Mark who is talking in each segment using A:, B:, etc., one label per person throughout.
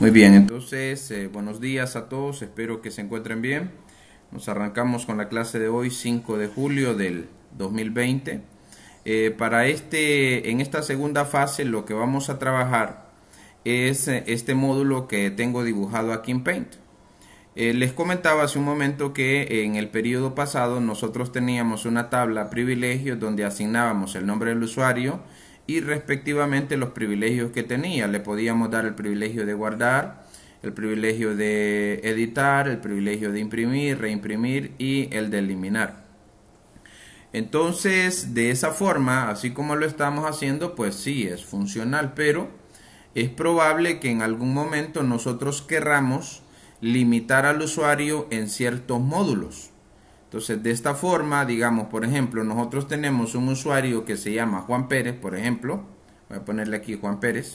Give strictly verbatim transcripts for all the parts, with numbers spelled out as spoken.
A: Muy bien, entonces eh, buenos días a todos, espero que se encuentren bien. Nos arrancamos con la clase de hoy, cinco de julio del dos mil veinte. Eh, para este, en esta segunda fase lo que vamos a trabajar es eh, este módulo que tengo dibujado aquí en Paint. Eh, les comentaba hace un momento que en el periodo pasado nosotros teníamos una tabla privilegios donde asignábamos el nombre del usuario y respectivamente los privilegios que tenía. Le podíamos dar el privilegio de guardar, el privilegio de editar, el privilegio de imprimir, reimprimir y el de eliminar. Entonces, de esa forma, así como lo estamos haciendo, pues sí, es funcional, pero es probable que en algún momento nosotros querramos limitar al usuario en ciertos módulos. Entonces, de esta forma, digamos, por ejemplo, nosotros tenemos un usuario que se llama Juan Pérez, por ejemplo. Voy a ponerle aquí Juan Pérez.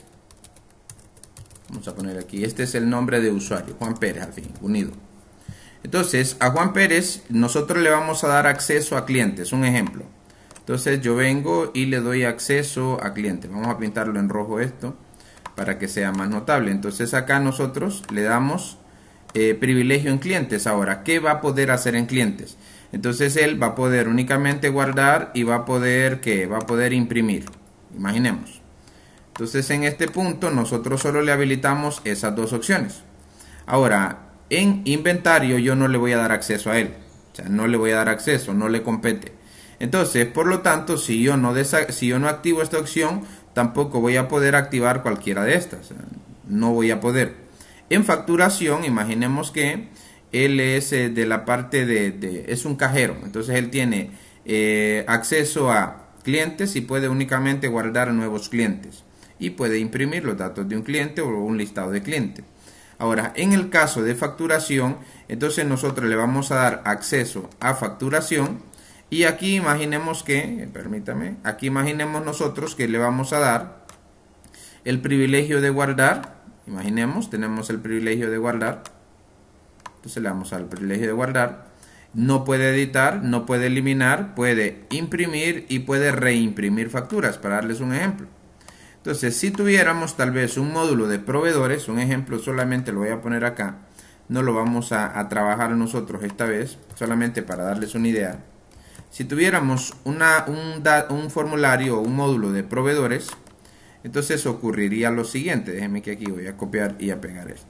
A: Vamos a poner aquí, este es el nombre de usuario, Juan Pérez, al fin, unido. Entonces, a Juan Pérez nosotros le vamos a dar acceso a clientes, un ejemplo. Entonces, yo vengo y le doy acceso a clientes. Vamos a pintarlo en rojo esto, para que sea más notable. Entonces, acá nosotros le damos Eh, privilegio en clientes. Ahora, ¿qué va a poder hacer en clientes? Entonces él va a poder únicamente guardar y va a poder ¿qué? Va a poder imprimir. Imaginemos. Entonces en este punto nosotros solo le habilitamos esas dos opciones. Ahora, en inventario yo no le voy a dar acceso a él. O sea, no le voy a dar acceso, no le compete. Entonces, por lo tanto, si yo no, si yo no activo esta opción, tampoco voy a poder activar cualquiera de estas. No voy a poder. En facturación, imaginemos que él es eh, de la parte de, de, es un cajero, entonces él tiene eh, acceso a clientes y puede únicamente guardar nuevos clientes y puede imprimir los datos de un cliente o un listado de clientes. Ahora, en el caso de facturación, entonces nosotros le vamos a dar acceso a facturación y aquí imaginemos que, permítame, aquí imaginemos nosotros que le vamos a dar el privilegio de guardar. Imaginemos, tenemos el privilegio de guardar. Entonces le damos al privilegio de guardar. No puede editar, no puede eliminar, puede imprimir y puede reimprimir facturas, para darles un ejemplo. Entonces, si tuviéramos tal vez un módulo de proveedores, un ejemplo solamente lo voy a poner acá. No lo vamos a, a trabajar nosotros esta vez, solamente para darles una idea. Si tuviéramos una, un, un formulario o un módulo de proveedores, entonces ocurriría lo siguiente. Déjenme que aquí voy a copiar y a pegar esto.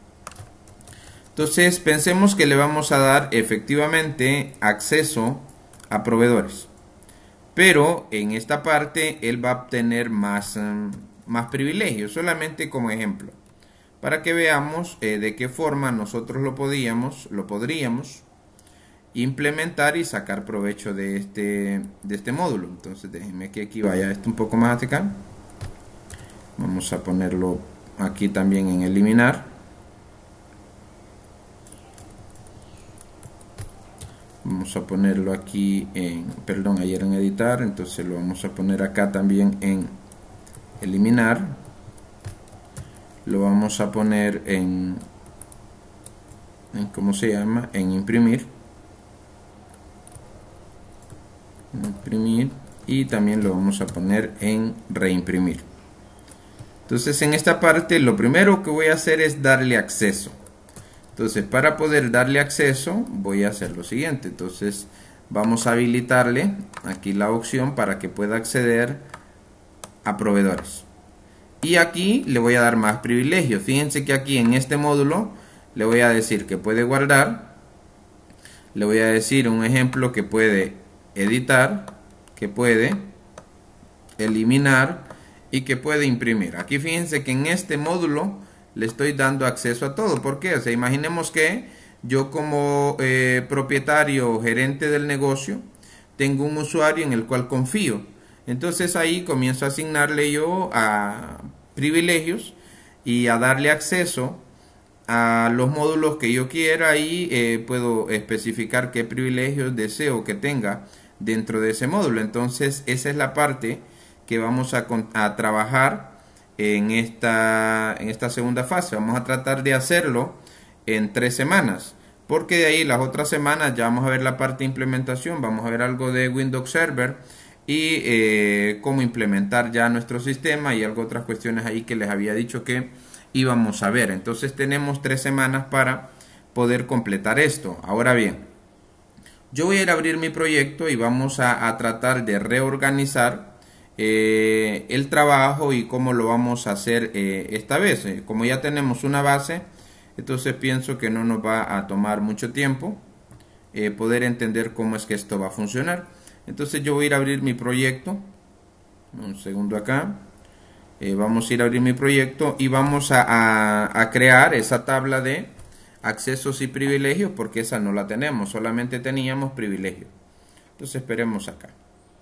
A: Entonces pensemos que le vamos a dar efectivamente acceso a proveedores. Pero en esta parte él va a obtener más, um, más privilegios. Solamente como ejemplo. Para que veamos eh, de qué forma nosotros lo podíamos, lo podríamos implementar y sacar provecho de este, de este módulo. Entonces déjenme que aquí vaya esto un poco más hacia acá. Vamos a ponerlo aquí también en eliminar. Vamos a ponerlo aquí en, perdón, ayer en editar, entonces lo vamos a poner acá también en eliminar. Lo vamos a poner en, en ¿cómo se llama? En imprimir. Imprimir y también lo vamos a poner en reimprimir. Entonces en esta parte lo primero que voy a hacer es darle acceso. Entonces para poder darle acceso voy a hacer lo siguiente. Entonces vamos a habilitarle aquí la opción para que pueda acceder a proveedores. Y aquí le voy a dar más privilegios. Fíjense que aquí en este módulo le voy a decir que puede guardar. Le voy a decir un ejemplo que puede editar, que puede eliminar y que puede imprimir. Aquí fíjense que en este módulo le estoy dando acceso a todo. ¿Por qué? O sea, imaginemos que yo como eh, propietario o gerente del negocio tengo un usuario en el cual confío. Entonces ahí comienzo a asignarle yo a privilegios y a darle acceso a los módulos que yo quiera y eh, puedo especificar qué privilegios deseo que tenga dentro de ese módulo. Entonces esa es la parte que vamos a, a trabajar en esta, en esta segunda fase. Vamos a tratar de hacerlo en tres semanas, porque de ahí las otras semanas ya vamos a ver la parte de implementación, vamos a ver algo de Windows Server y eh, cómo implementar ya nuestro sistema y algo otras cuestiones ahí que les había dicho que y vamos a ver. Entonces tenemos tres semanas para poder completar esto. Ahora bien, yo voy a ir a abrir mi proyecto y vamos a, a tratar de reorganizar eh, el trabajo y cómo lo vamos a hacer eh, esta vez. Como ya tenemos una base, entonces pienso que no nos va a tomar mucho tiempo eh, poder entender cómo es que esto va a funcionar. Entonces yo voy a ir a abrir mi proyecto. Un segundo acá. Eh, vamos a ir a abrir mi proyecto y vamos a, a, a crear esa tabla de accesos y privilegios, porque esa no la tenemos, solamente teníamos privilegios. Entonces esperemos acá.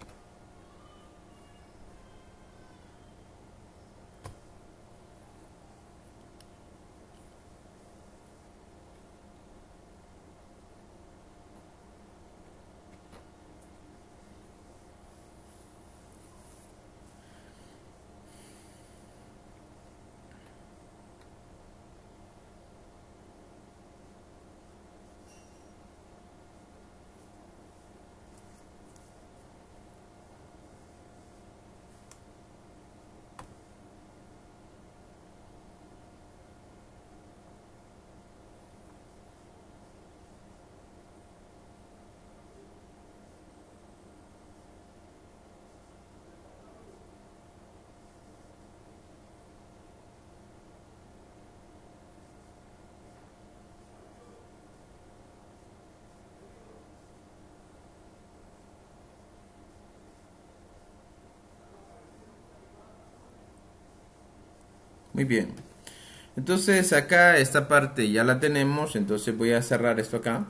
A: Muy bien. Entonces acá esta parte ya la tenemos, entonces voy a cerrar esto acá.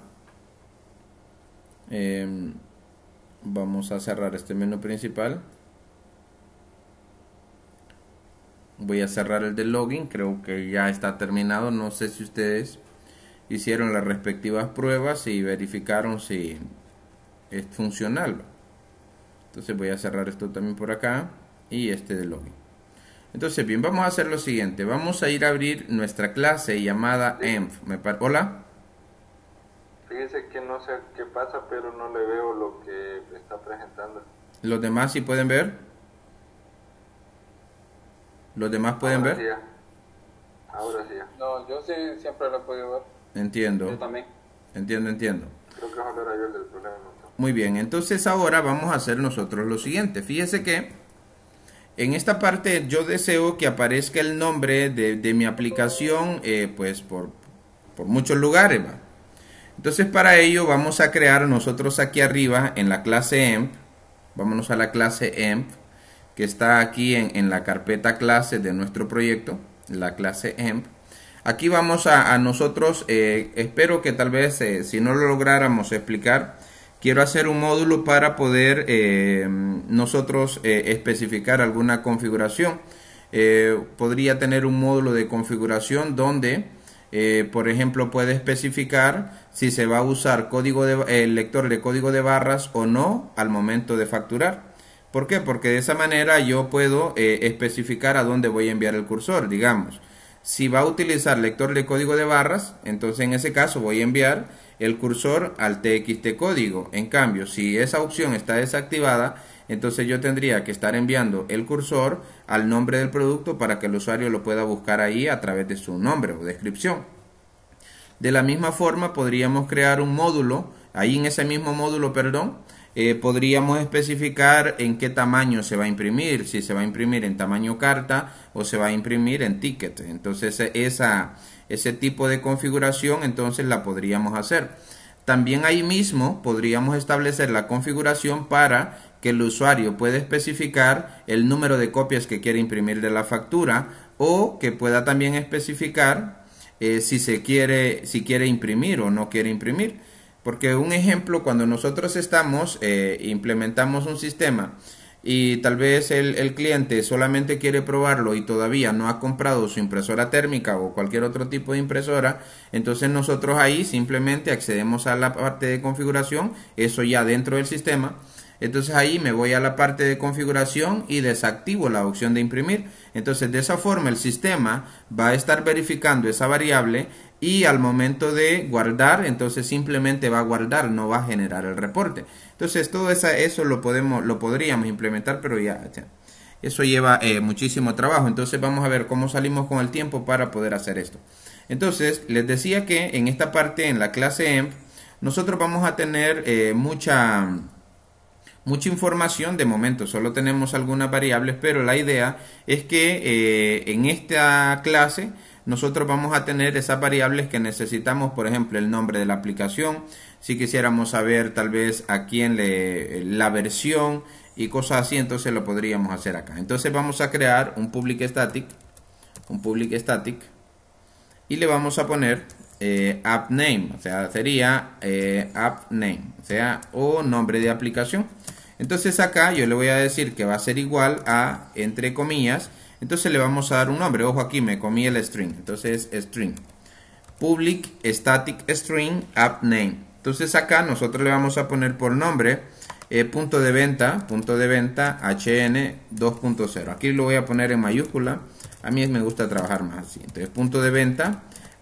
A: Eh, vamos a cerrar este menú principal. Voy a cerrar el de login, creo que ya está terminado. No sé si ustedes hicieron las respectivas pruebas y verificaron si es funcional. Entonces voy a cerrar esto también por acá y este de login. Entonces bien, vamos a hacer lo siguiente. Vamos a ir a abrir nuestra clase llamada
B: Sí.
A: env. ¿Me par- Hola.
B: Fíjese que no sé qué pasa, pero no le veo lo que está presentando.
A: ¿Los demás sí pueden ver? ¿Los demás pueden
B: Ahora
A: ver?
B: sí ya. Ahora sí ya.
C: No, yo sí siempre lo he podido ver. Yo
A: Entiendo,
C: también.
A: entiendo, entiendo.
B: Creo que solo era yo el del problema. ¿no?
A: Muy bien, entonces ahora vamos a hacer nosotros lo siguiente. Fíjese que en esta parte yo deseo que aparezca el nombre de, de mi aplicación eh, pues por, por muchos lugares, ¿va? Entonces para ello vamos a crear nosotros aquí arriba en la clase env. Vámonos a la clase env que está aquí en, en la carpeta clase de nuestro proyecto, la clase env. Aquí vamos a, a nosotros, eh, espero que tal vez eh, si no lo lográramos explicar, quiero hacer un módulo para poder eh, nosotros eh, especificar alguna configuración. Eh, podría tener un módulo de configuración donde, eh, por ejemplo, puede especificar si se va a usar código de, el lector de código de barras o no al momento de facturar. ¿Por qué? Porque de esa manera yo puedo eh, especificar a dónde voy a enviar el cursor. Digamos, si va a utilizar lector de código de barras, entonces en ese caso voy a enviar el cursor al T X T código. En cambio, si esa opción está desactivada, entonces yo tendría que estar enviando el cursor al nombre del producto para que el usuario lo pueda buscar ahí a través de su nombre o descripción. De la misma forma podríamos crear un módulo, ahí en ese mismo módulo, perdón, eh, podríamos especificar en qué tamaño se va a imprimir, si se va a imprimir en tamaño carta o se va a imprimir en ticket. Entonces esa, ese tipo de configuración entonces la podríamos hacer. También ahí mismo podríamos establecer la configuración para que el usuario pueda especificar el número de copias que quiere imprimir de la factura o que pueda también especificar eh, si se quiere, si quiere imprimir o no quiere imprimir. Porque un ejemplo, cuando nosotros estamos, eh, implementamos un sistema y tal vez el, el cliente solamente quiere probarlo y todavía no ha comprado su impresora térmica o cualquier otro tipo de impresora, entonces nosotros ahí simplemente accedemos a la parte de configuración, eso ya dentro del sistema. Entonces ahí me voy a la parte de configuración y desactivo la opción de imprimir. Entonces de esa forma el sistema va a estar verificando esa variable y al momento de guardar, entonces simplemente va a guardar, no va a generar el reporte. Entonces todo esa, eso lo podemos, lo podríamos implementar, pero ya, ya Eso lleva eh, muchísimo trabajo. Entonces vamos a ver cómo salimos con el tiempo para poder hacer esto. Entonces les decía que en esta parte, en la clase emp, nosotros vamos a tener eh, mucha, mucha información. De momento solo tenemos algunas variables, pero la idea es que eh, en esta clase nosotros vamos a tener esas variables que necesitamos, por ejemplo, el nombre de la aplicación, si quisiéramos saber tal vez a quién le, la versión y cosas así, entonces lo podríamos hacer acá. Entonces vamos a crear un public static, un public static, y le vamos a poner eh, app name, o sea, sería eh, app name, o sea, o nombre de aplicación. Entonces acá yo le voy a decir que va a ser igual a, entre comillas, entonces le vamos a dar un nombre. Ojo, aquí me comí el string, entonces string, public static string app name. Entonces acá nosotros le vamos a poner por nombre eh, punto de venta, punto de venta hn dos punto cero. Aquí lo voy a poner en mayúscula, a mí me gusta trabajar más así. Entonces punto de venta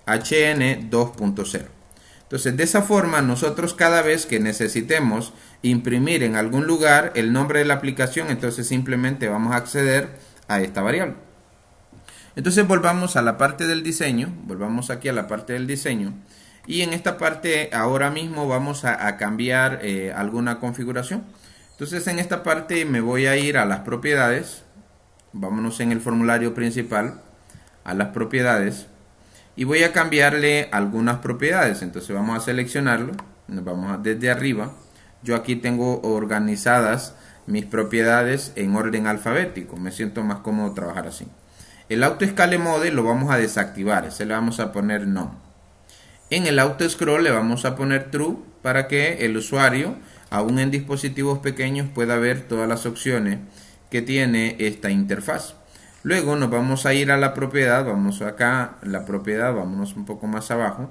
A: hn dos punto cero. Entonces de esa forma nosotros cada vez que necesitemos imprimir en algún lugar el nombre de la aplicación, entonces simplemente vamos a acceder a esta variable. Entonces volvamos a la parte del diseño, volvamos aquí a la parte del diseño. Y en esta parte ahora mismo vamos a, a cambiar eh, alguna configuración. Entonces en esta parte me voy a ir a las propiedades. Vámonos en el formulario principal a las propiedades. Y voy a cambiarle algunas propiedades. Entonces vamos a seleccionarlo. Nos vamos a, desde arriba. Yo aquí tengo organizadas mis propiedades en orden alfabético. Me siento más cómodo trabajar así. El auto scale mode lo vamos a desactivar. Ese le vamos a poner no. En el auto scroll le vamos a poner true para que el usuario, aún en dispositivos pequeños, pueda ver todas las opciones que tiene esta interfaz. Luego nos vamos a ir a la propiedad, vamos acá, la propiedad, vámonos un poco más abajo.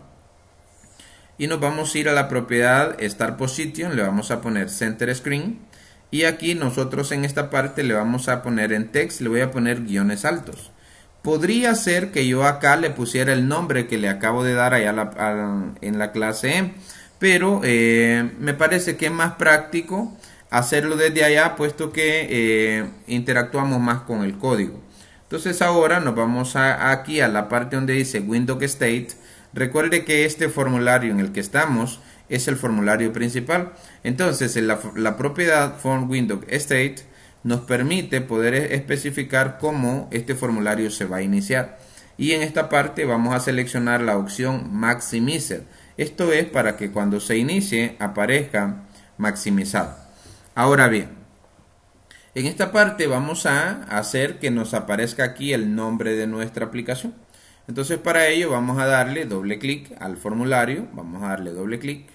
A: Y nos vamos a ir a la propiedad Start Position, le vamos a poner Center Screen. Y aquí nosotros en esta parte le vamos a poner en text, le voy a poner guiones altos. Podría ser que yo acá le pusiera el nombre que le acabo de dar allá a la, a, en la clase emp, pero eh, me parece que es más práctico hacerlo desde allá, puesto que eh, interactuamos más con el código. Entonces ahora nos vamos a, aquí a la parte donde dice Windows State. Recuerde que este formulario en el que estamos es el formulario principal. Entonces en la, la propiedad Form Windows State nos permite poder especificar cómo este formulario se va a iniciar. Y en esta parte vamos a seleccionar la opción Maximizer. Esto es para que cuando se inicie aparezca maximizado. Ahora bien, en esta parte vamos a hacer que nos aparezca aquí el nombre de nuestra aplicación. Entonces para ello vamos a darle doble clic al formulario. Vamos a darle doble clic.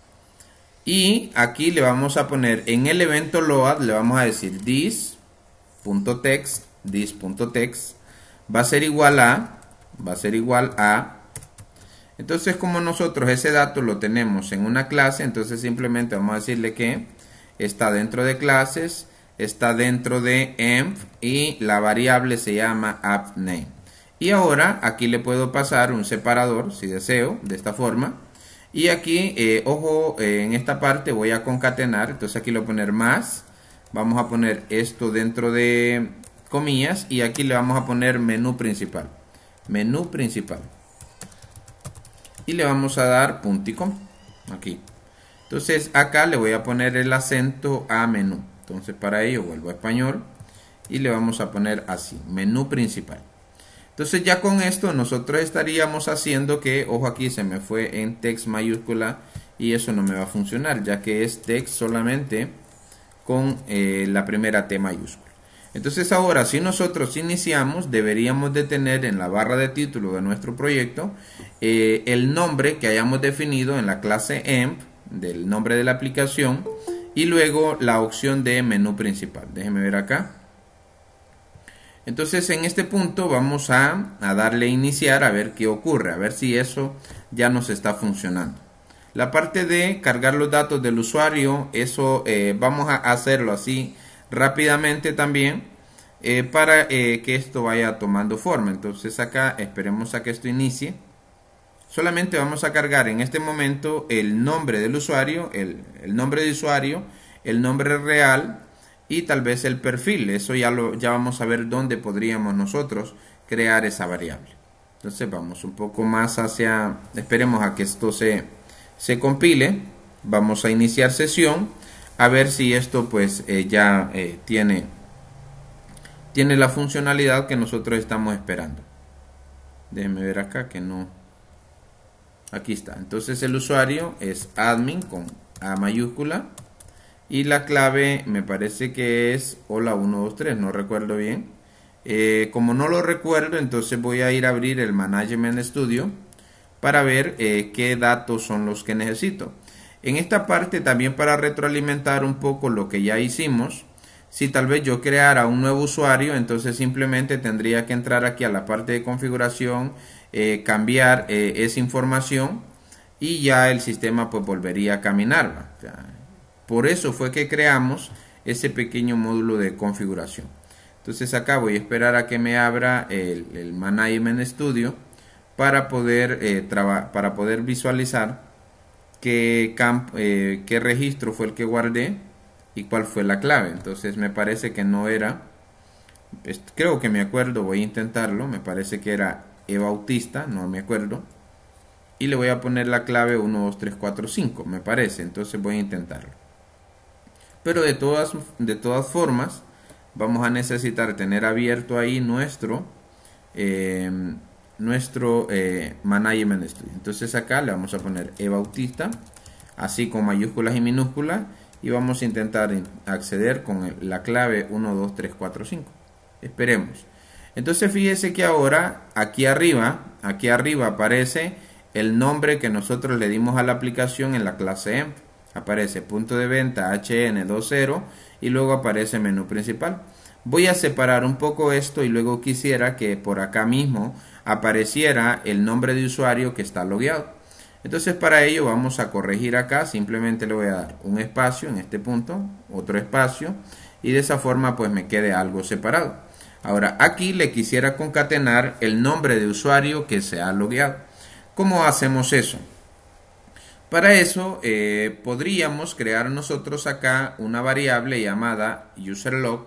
A: Y aquí le vamos a poner en el evento load, le vamos a decir this.text, this.text va a ser igual a, va a ser igual a. Entonces como nosotros ese dato lo tenemos en una clase, entonces simplemente vamos a decirle que está dentro de clases, está dentro de emp y la variable se llama appName. Y ahora aquí le puedo pasar un separador si deseo, de esta forma. Y aquí, eh, ojo, eh, en esta parte voy a concatenar, entonces aquí le voy a poner más, vamos a poner esto dentro de comillas y aquí le vamos a poner menú principal, menú principal. Y le vamos a dar punto y coma, aquí. Entonces acá le voy a poner el acento a menú, entonces para ello vuelvo a español y le vamos a poner así, menú principal. Entonces ya con esto nosotros estaríamos haciendo que, ojo aquí se me fue en text mayúscula y eso no me va a funcionar ya que es text solamente con eh, la primera T mayúscula. Entonces ahora si nosotros iniciamos deberíamos de tener en la barra de título de nuestro proyecto eh, el nombre que hayamos definido en la clase emp del nombre de la aplicación y luego la opción de menú principal. Déjenme ver acá. Entonces en este punto vamos a, a darle a iniciar a ver qué ocurre, a ver si eso ya nos está funcionando. La parte de cargar los datos del usuario, eso eh, vamos a hacerlo así rápidamente también eh, para eh, que esto vaya tomando forma. Entonces acá esperemos a que esto inicie. Solamente vamos a cargar en este momento el nombre del usuario, el, el nombre de usuario, el nombre real, y tal vez el perfil. Eso ya, lo, ya vamos a ver dónde podríamos nosotros crear esa variable. Entonces vamos un poco más hacia, esperemos a que esto se, se compile. Vamos a iniciar sesión a ver si esto pues eh, ya eh, tiene, tiene la funcionalidad que nosotros estamos esperando. Déjenme ver acá que no. Aquí está. Entonces el usuario es admin con A mayúscula y la clave me parece que es hola uno dos tres, no recuerdo bien. Eh, como no lo recuerdo, entonces voy a ir a abrir el Management Studio para ver eh, qué datos son los que necesito. En esta parte también para retroalimentar un poco lo que ya hicimos, si tal vez yo creara un nuevo usuario, entonces simplemente tendría que entrar aquí a la parte de configuración, eh, cambiar eh, esa información y ya el sistema pues volvería a caminar. O sea, por eso fue que creamos ese pequeño módulo de configuración. Entonces acá voy a esperar a que me abra el, el Management Studio para poder, eh, para poder visualizar qué, camp eh, qué registro fue el que guardé y cuál fue la clave. Entonces me parece que no era, creo que me acuerdo, voy a intentarlo, me parece que era E Bautista, no me acuerdo. Y le voy a poner la clave uno dos tres cuatro cinco, me parece, entonces voy a intentarlo. Pero de todas, de todas formas, vamos a necesitar tener abierto ahí nuestro, eh, nuestro eh, Management Studio. Entonces acá le vamos a poner E Bautista, así con mayúsculas y minúsculas, y vamos a intentar acceder con el, la clave uno dos tres cuatro cinco. Esperemos. Entonces fíjese que ahora aquí arriba, aquí arriba aparece el nombre que nosotros le dimos a la aplicación en la clase E. Aparece punto de venta H N veinte y luego aparece menú principal. Voy a separar un poco esto y luego quisiera que por acá mismo apareciera el nombre de usuario que está logueado. Entonces para ello vamos a corregir acá, simplemente le voy a dar un espacio en este punto, otro espacio, y de esa forma pues me quede algo separado. Ahora aquí le quisiera concatenar el nombre de usuario que se ha logueado. ¿Cómo hacemos eso? Para eso eh, podríamos crear nosotros acá una variable llamada userLog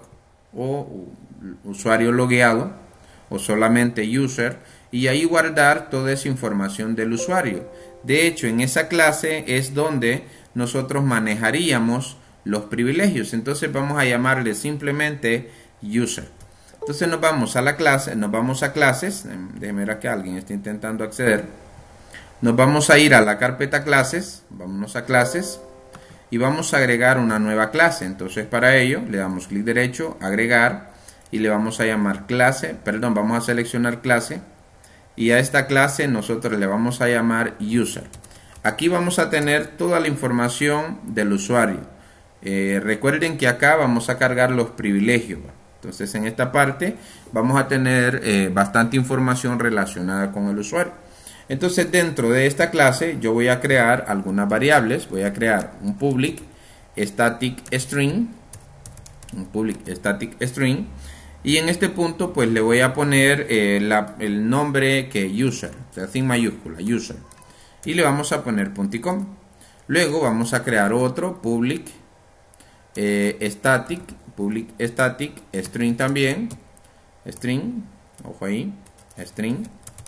A: o usuario logueado o solamente user, y ahí guardar toda esa información del usuario. De hecho, en esa clase es donde nosotros manejaríamos los privilegios. Entonces vamos a llamarle simplemente user. Entonces nos vamos a la clase, nos vamos a clases. Déjenme ver que alguien está intentando acceder. Nos vamos a ir a la carpeta clases, vámonos a clases y vamos a agregar una nueva clase. Entonces para ello le damos clic derecho, agregar, y le vamos a llamar clase, perdón, vamos a seleccionar clase, y a esta clase nosotros le vamos a llamar user. Aquí vamos a tener toda la información del usuario. Eh, recuerden que acá vamos a cargar los privilegios. Entonces en esta parte vamos a tener eh, bastante información relacionada con el usuario. Entonces dentro de esta clase yo voy a crear algunas variables. Voy a crear un public static string, un public static string, y en este punto pues le voy a poner eh, la, el nombre que user, o sea, sin mayúscula, user, y le vamos a poner punto y coma. Luego vamos a crear otro public eh, static, public static string también, string, ojo ahí, string.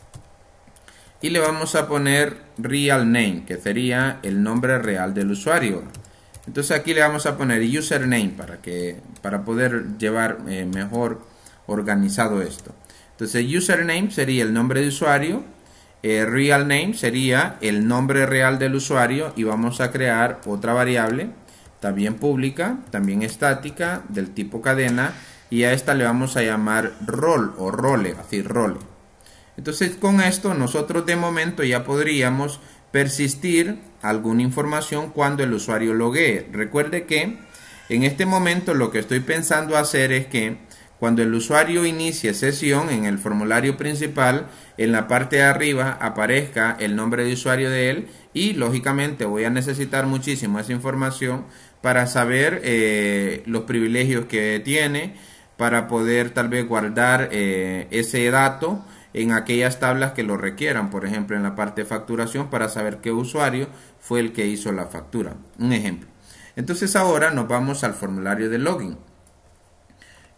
A: Y le vamos a poner real name, que sería el nombre real del usuario. Entonces aquí le vamos a poner username para, que, para poder llevar eh, mejor organizado esto. Entonces username sería el nombre de usuario, eh, real name sería el nombre real del usuario, y vamos a crear otra variable, también pública, también estática, del tipo cadena, y a esta le vamos a llamar role o role, así role. Entonces con esto nosotros de momento ya podríamos persistir alguna información cuando el usuario loguee. Recuerde que en este momento lo que estoy pensando hacer es que cuando el usuario inicie sesión en el formulario principal, en la parte de arriba aparezca el nombre de usuario de él, y lógicamente voy a necesitar muchísimo esa información para saber eh, los privilegios que tiene, para poder tal vez guardar eh, ese dato en aquellas tablas que lo requieran, por ejemplo en la parte de facturación, para saber qué usuario fue el que hizo la factura, un ejemplo. Entonces ahora nos vamos al formulario de login.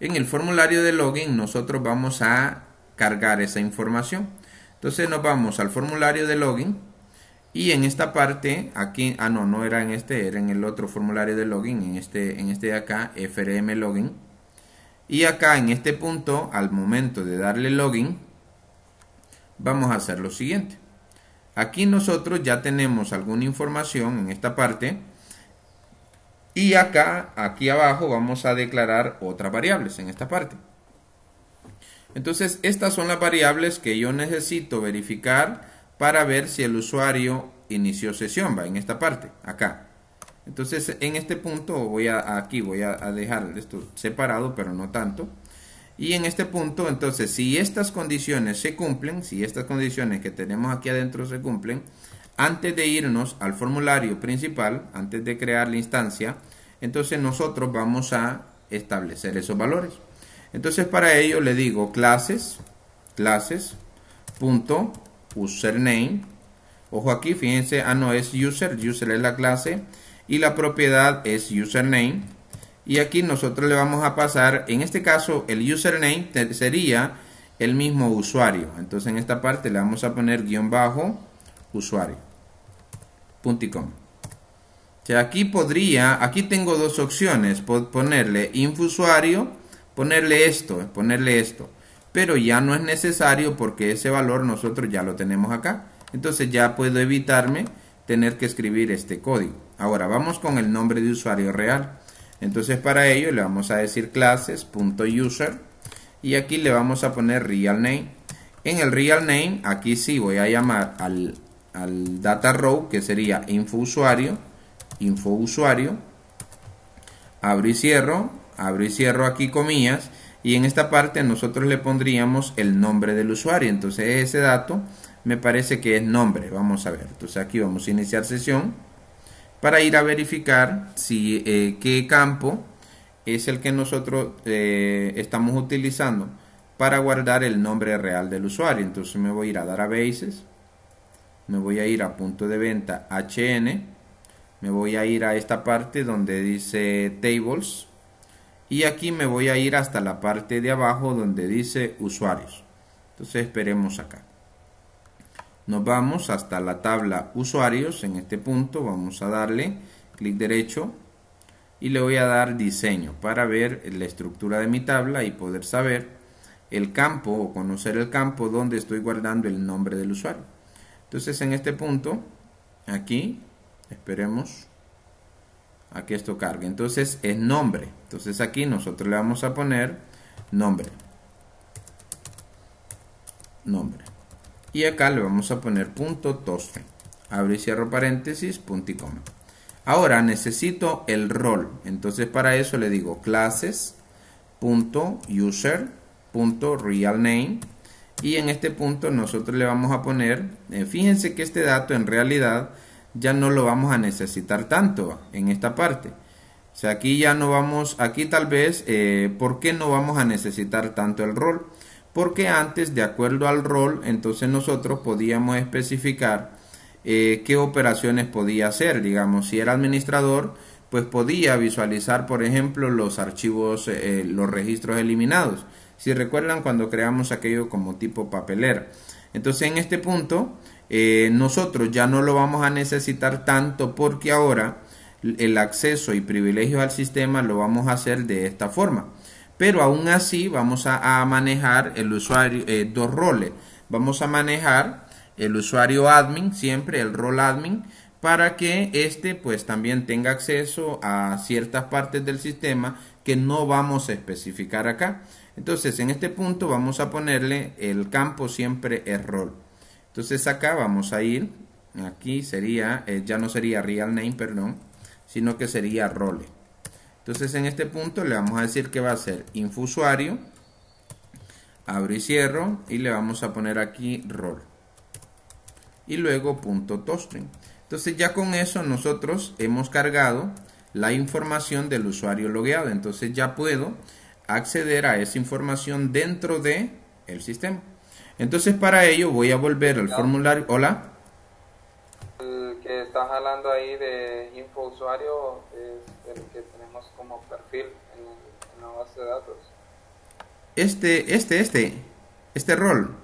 A: En el formulario de login nosotros vamos a cargar esa información. Entonces nos vamos al formulario de login y en esta parte, aquí, ah no, no era en este, era en el otro formulario de login, en este, en este de acá, F R M login. Y acá en este punto, al momento de darle login, vamos a hacer lo siguiente. Aquí nosotros ya tenemos alguna información en esta parte. Y acá, aquí abajo, vamos a declarar otras variables en esta parte. Entonces, estas son las variables que yo necesito verificar para ver si el usuario inició sesión, va en esta parte, acá. Entonces, en este punto, voy a, aquí voy a, a dejar esto separado, pero no tanto. Y en este punto, entonces, si estas condiciones se cumplen, si estas condiciones que tenemos aquí adentro se cumplen, antes de irnos al formulario principal, antes de crear la instancia, entonces nosotros vamos a establecer esos valores. Entonces para ello le digo clases, clases, punto, username. Ojo aquí, fíjense, ah no, es user, user es la clase y la propiedad es username. Y aquí nosotros le vamos a pasar, en este caso el username sería el mismo usuario. Entonces en esta parte le vamos a poner guión bajo usuario. Punto y coma. O sea, aquí podría, aquí tengo dos opciones, ponerle info usuario, ponerle esto, ponerle esto, pero ya no es necesario porque ese valor nosotros ya lo tenemos acá. Entonces ya puedo evitarme tener que escribir este código. Ahora vamos con el nombre de usuario real. Entonces para ello le vamos a decir clases.user y aquí le vamos a poner real name. En el real name, aquí sí voy a llamar al, al data row, que sería info usuario, info usuario, abro y cierro, abro y cierro aquí comillas, y en esta parte nosotros le pondríamos el nombre del usuario. Entonces ese dato me parece que es nombre, vamos a ver. Entonces aquí vamos a iniciar sesión para ir a verificar si eh, qué campo es el que nosotros eh, estamos utilizando para guardar el nombre real del usuario. Entonces me voy a ir a databases, me voy a ir a punto de venta H N, me voy a ir a esta parte donde dice tables y aquí me voy a ir hasta la parte de abajo donde dice usuarios. Entonces esperemos acá. Nos vamos hasta la tabla usuarios. En este punto vamos a darle clic derecho y le voy a dar diseño para ver la estructura de mi tabla y poder saber el campo o conocer el campo donde estoy guardando el nombre del usuario. Entonces en este punto, aquí, esperemos a que esto cargue. Entonces es nombre. Entonces aquí nosotros le vamos a poner nombre. Nombre. Y acá le vamos a poner punto toaststring. Abro y cierro paréntesis, punto y coma. Ahora necesito el rol. Entonces para eso le digo clases punto user punto real name. Y en este punto nosotros le vamos a poner, eh, fíjense que este dato en realidad ya no lo vamos a necesitar tanto en esta parte. O sea, aquí ya no vamos, aquí tal vez, eh, ¿por qué no vamos a necesitar tanto el rol? Porque antes, de acuerdo al rol, entonces nosotros podíamos especificar eh, qué operaciones podía hacer. Digamos, si era administrador, pues podía visualizar, por ejemplo, los archivos, eh, los registros eliminados. Si recuerdan cuando creamos aquello como tipo papelera. Entonces en este punto eh, nosotros ya no lo vamos a necesitar tanto porque ahora el acceso y privilegios al sistema lo vamos a hacer de esta forma. Pero aún así vamos a, a manejar el usuario, eh, dos roles. Vamos a manejar el usuario admin, siempre el rol admin, para que este pues también tenga acceso a ciertas partes del sistema que no vamos a especificar acá. Entonces en este punto vamos a ponerle el campo siempre es rol. Entonces acá vamos a ir, aquí sería, eh, ya no sería real name, perdón, sino que sería role. Entonces en este punto le vamos a decir que va a ser info usuario, abro y cierro y le vamos a poner aquí rol. Y luego punto toaststring. Entonces ya con eso nosotros hemos cargado la información del usuario logueado. Entonces ya puedo acceder a esa información dentro de el sistema. Entonces para ello voy a volver al formulario. Hola.
C: El que está jalando ahí de info usuario es el que tenemos como perfil en, en la base de datos.
A: Este, este, este, este rol.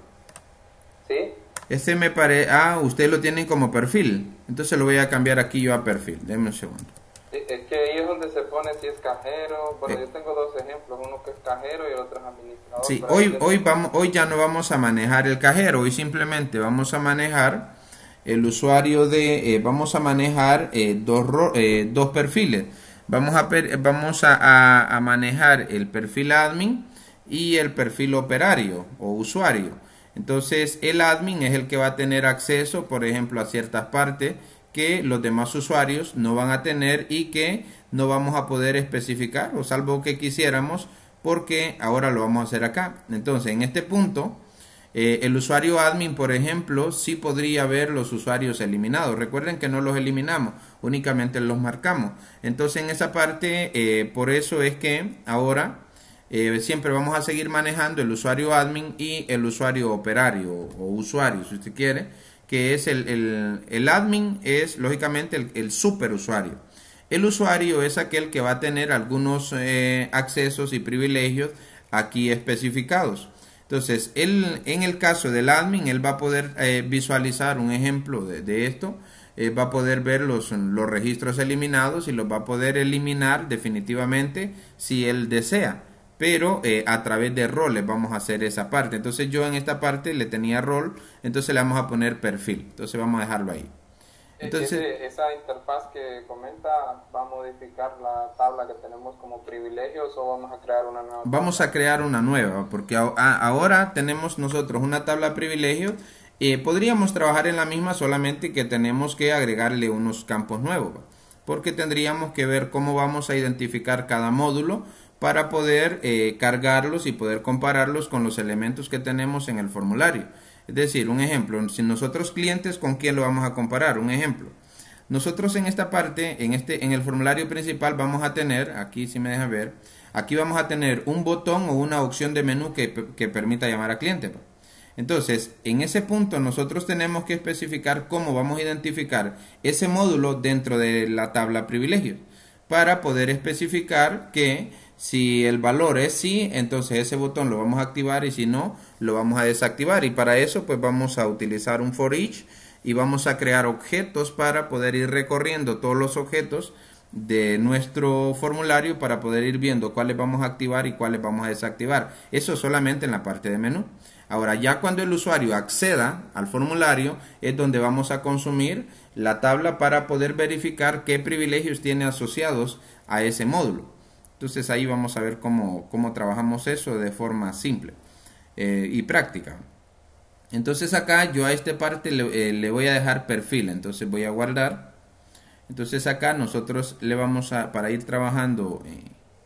C: ¿Sí?
A: Este me parece... Ah, usted lo tienen como perfil. Entonces lo voy a cambiar aquí yo a perfil. Denme un segundo.
C: Es que ahí es donde se pone si es cajero. Bueno,
A: Eh.
C: yo tengo dos ejemplos, uno que es cajero y el otro es administrador.
A: Sí,
C: pero
A: hoy,
C: ahí
A: hoy,
C: es-
A: vamos, hoy ya no vamos a manejar el cajero. Hoy simplemente vamos a manejar el usuario de... eh, vamos a manejar eh, dos, ro- eh, dos perfiles. Vamos, a, per- vamos a, a- a manejar el perfil admin y el perfil operario o usuario. Entonces el admin es el que va a tener acceso, por ejemplo, a ciertas partes que los demás usuarios no van a tener y que no vamos a poder especificar, o salvo que quisiéramos, porque ahora lo vamos a hacer acá. Entonces, en este punto, eh, el usuario admin, por ejemplo, sí podría ver los usuarios eliminados. Recuerden que no los eliminamos, únicamente los marcamos. Entonces, en esa parte, eh, por eso es que ahora eh, siempre vamos a seguir manejando el usuario admin y el usuario operario o usuario, si usted quiere, que es el, el, el admin, es lógicamente el, el superusuario. El usuario es aquel que va a tener algunos eh, accesos y privilegios aquí especificados. Entonces, él, en el caso del admin, él va a poder eh, visualizar un ejemplo de, de esto, eh, va a poder ver los, los registros eliminados y los va a poder eliminar definitivamente si él desea. Pero eh, a través de roles vamos a hacer esa parte. Entonces yo en esta parte le tenía rol, entonces le vamos a poner perfil. Entonces vamos a dejarlo ahí. Entonces,
C: Ese- esa interfaz que comenta va a modificar la tabla que tenemos como privilegios o vamos a crear una nueva.
A: vamos a crear una nueva, porque a- a- ahora tenemos nosotros una tabla de privilegios. Eh, podríamos trabajar en la misma, solamente que tenemos que agregarle unos campos nuevos, ¿va? Porque tendríamos que ver cómo vamos a identificar cada módulo para poder eh, cargarlos y poder compararlos con los elementos que tenemos en el formulario. Es decir, un ejemplo, si nosotros clientes, ¿con quién lo vamos a comparar? Un ejemplo. Nosotros en esta parte, en este, en el formulario principal vamos a tener, aquí si me deja ver, aquí vamos a tener un botón o una opción de menú que, que permita llamar a cliente. Entonces, en ese punto nosotros tenemos que especificar cómo vamos a identificar ese módulo dentro de la tabla privilegios para poder especificar que si el valor es sí, entonces ese botón lo vamos a activar y si no, lo vamos a desactivar. Y para eso pues vamos a utilizar un for each y vamos a crear objetos para poder ir recorriendo todos los objetos de nuestro formulario para poder ir viendo cuáles vamos a activar y cuáles vamos a desactivar. Eso solamente en la parte de menú. Ahora ya cuando el usuario acceda al formulario es donde vamos a consumir la tabla para poder verificar qué privilegios tiene asociados a ese módulo. Entonces ahí vamos a ver cómo, cómo trabajamos eso de forma simple eh, y práctica. Entonces acá yo a esta parte le, eh, le voy a dejar perfil, entonces voy a guardar. Entonces acá nosotros le vamos a, para ir trabajando eh,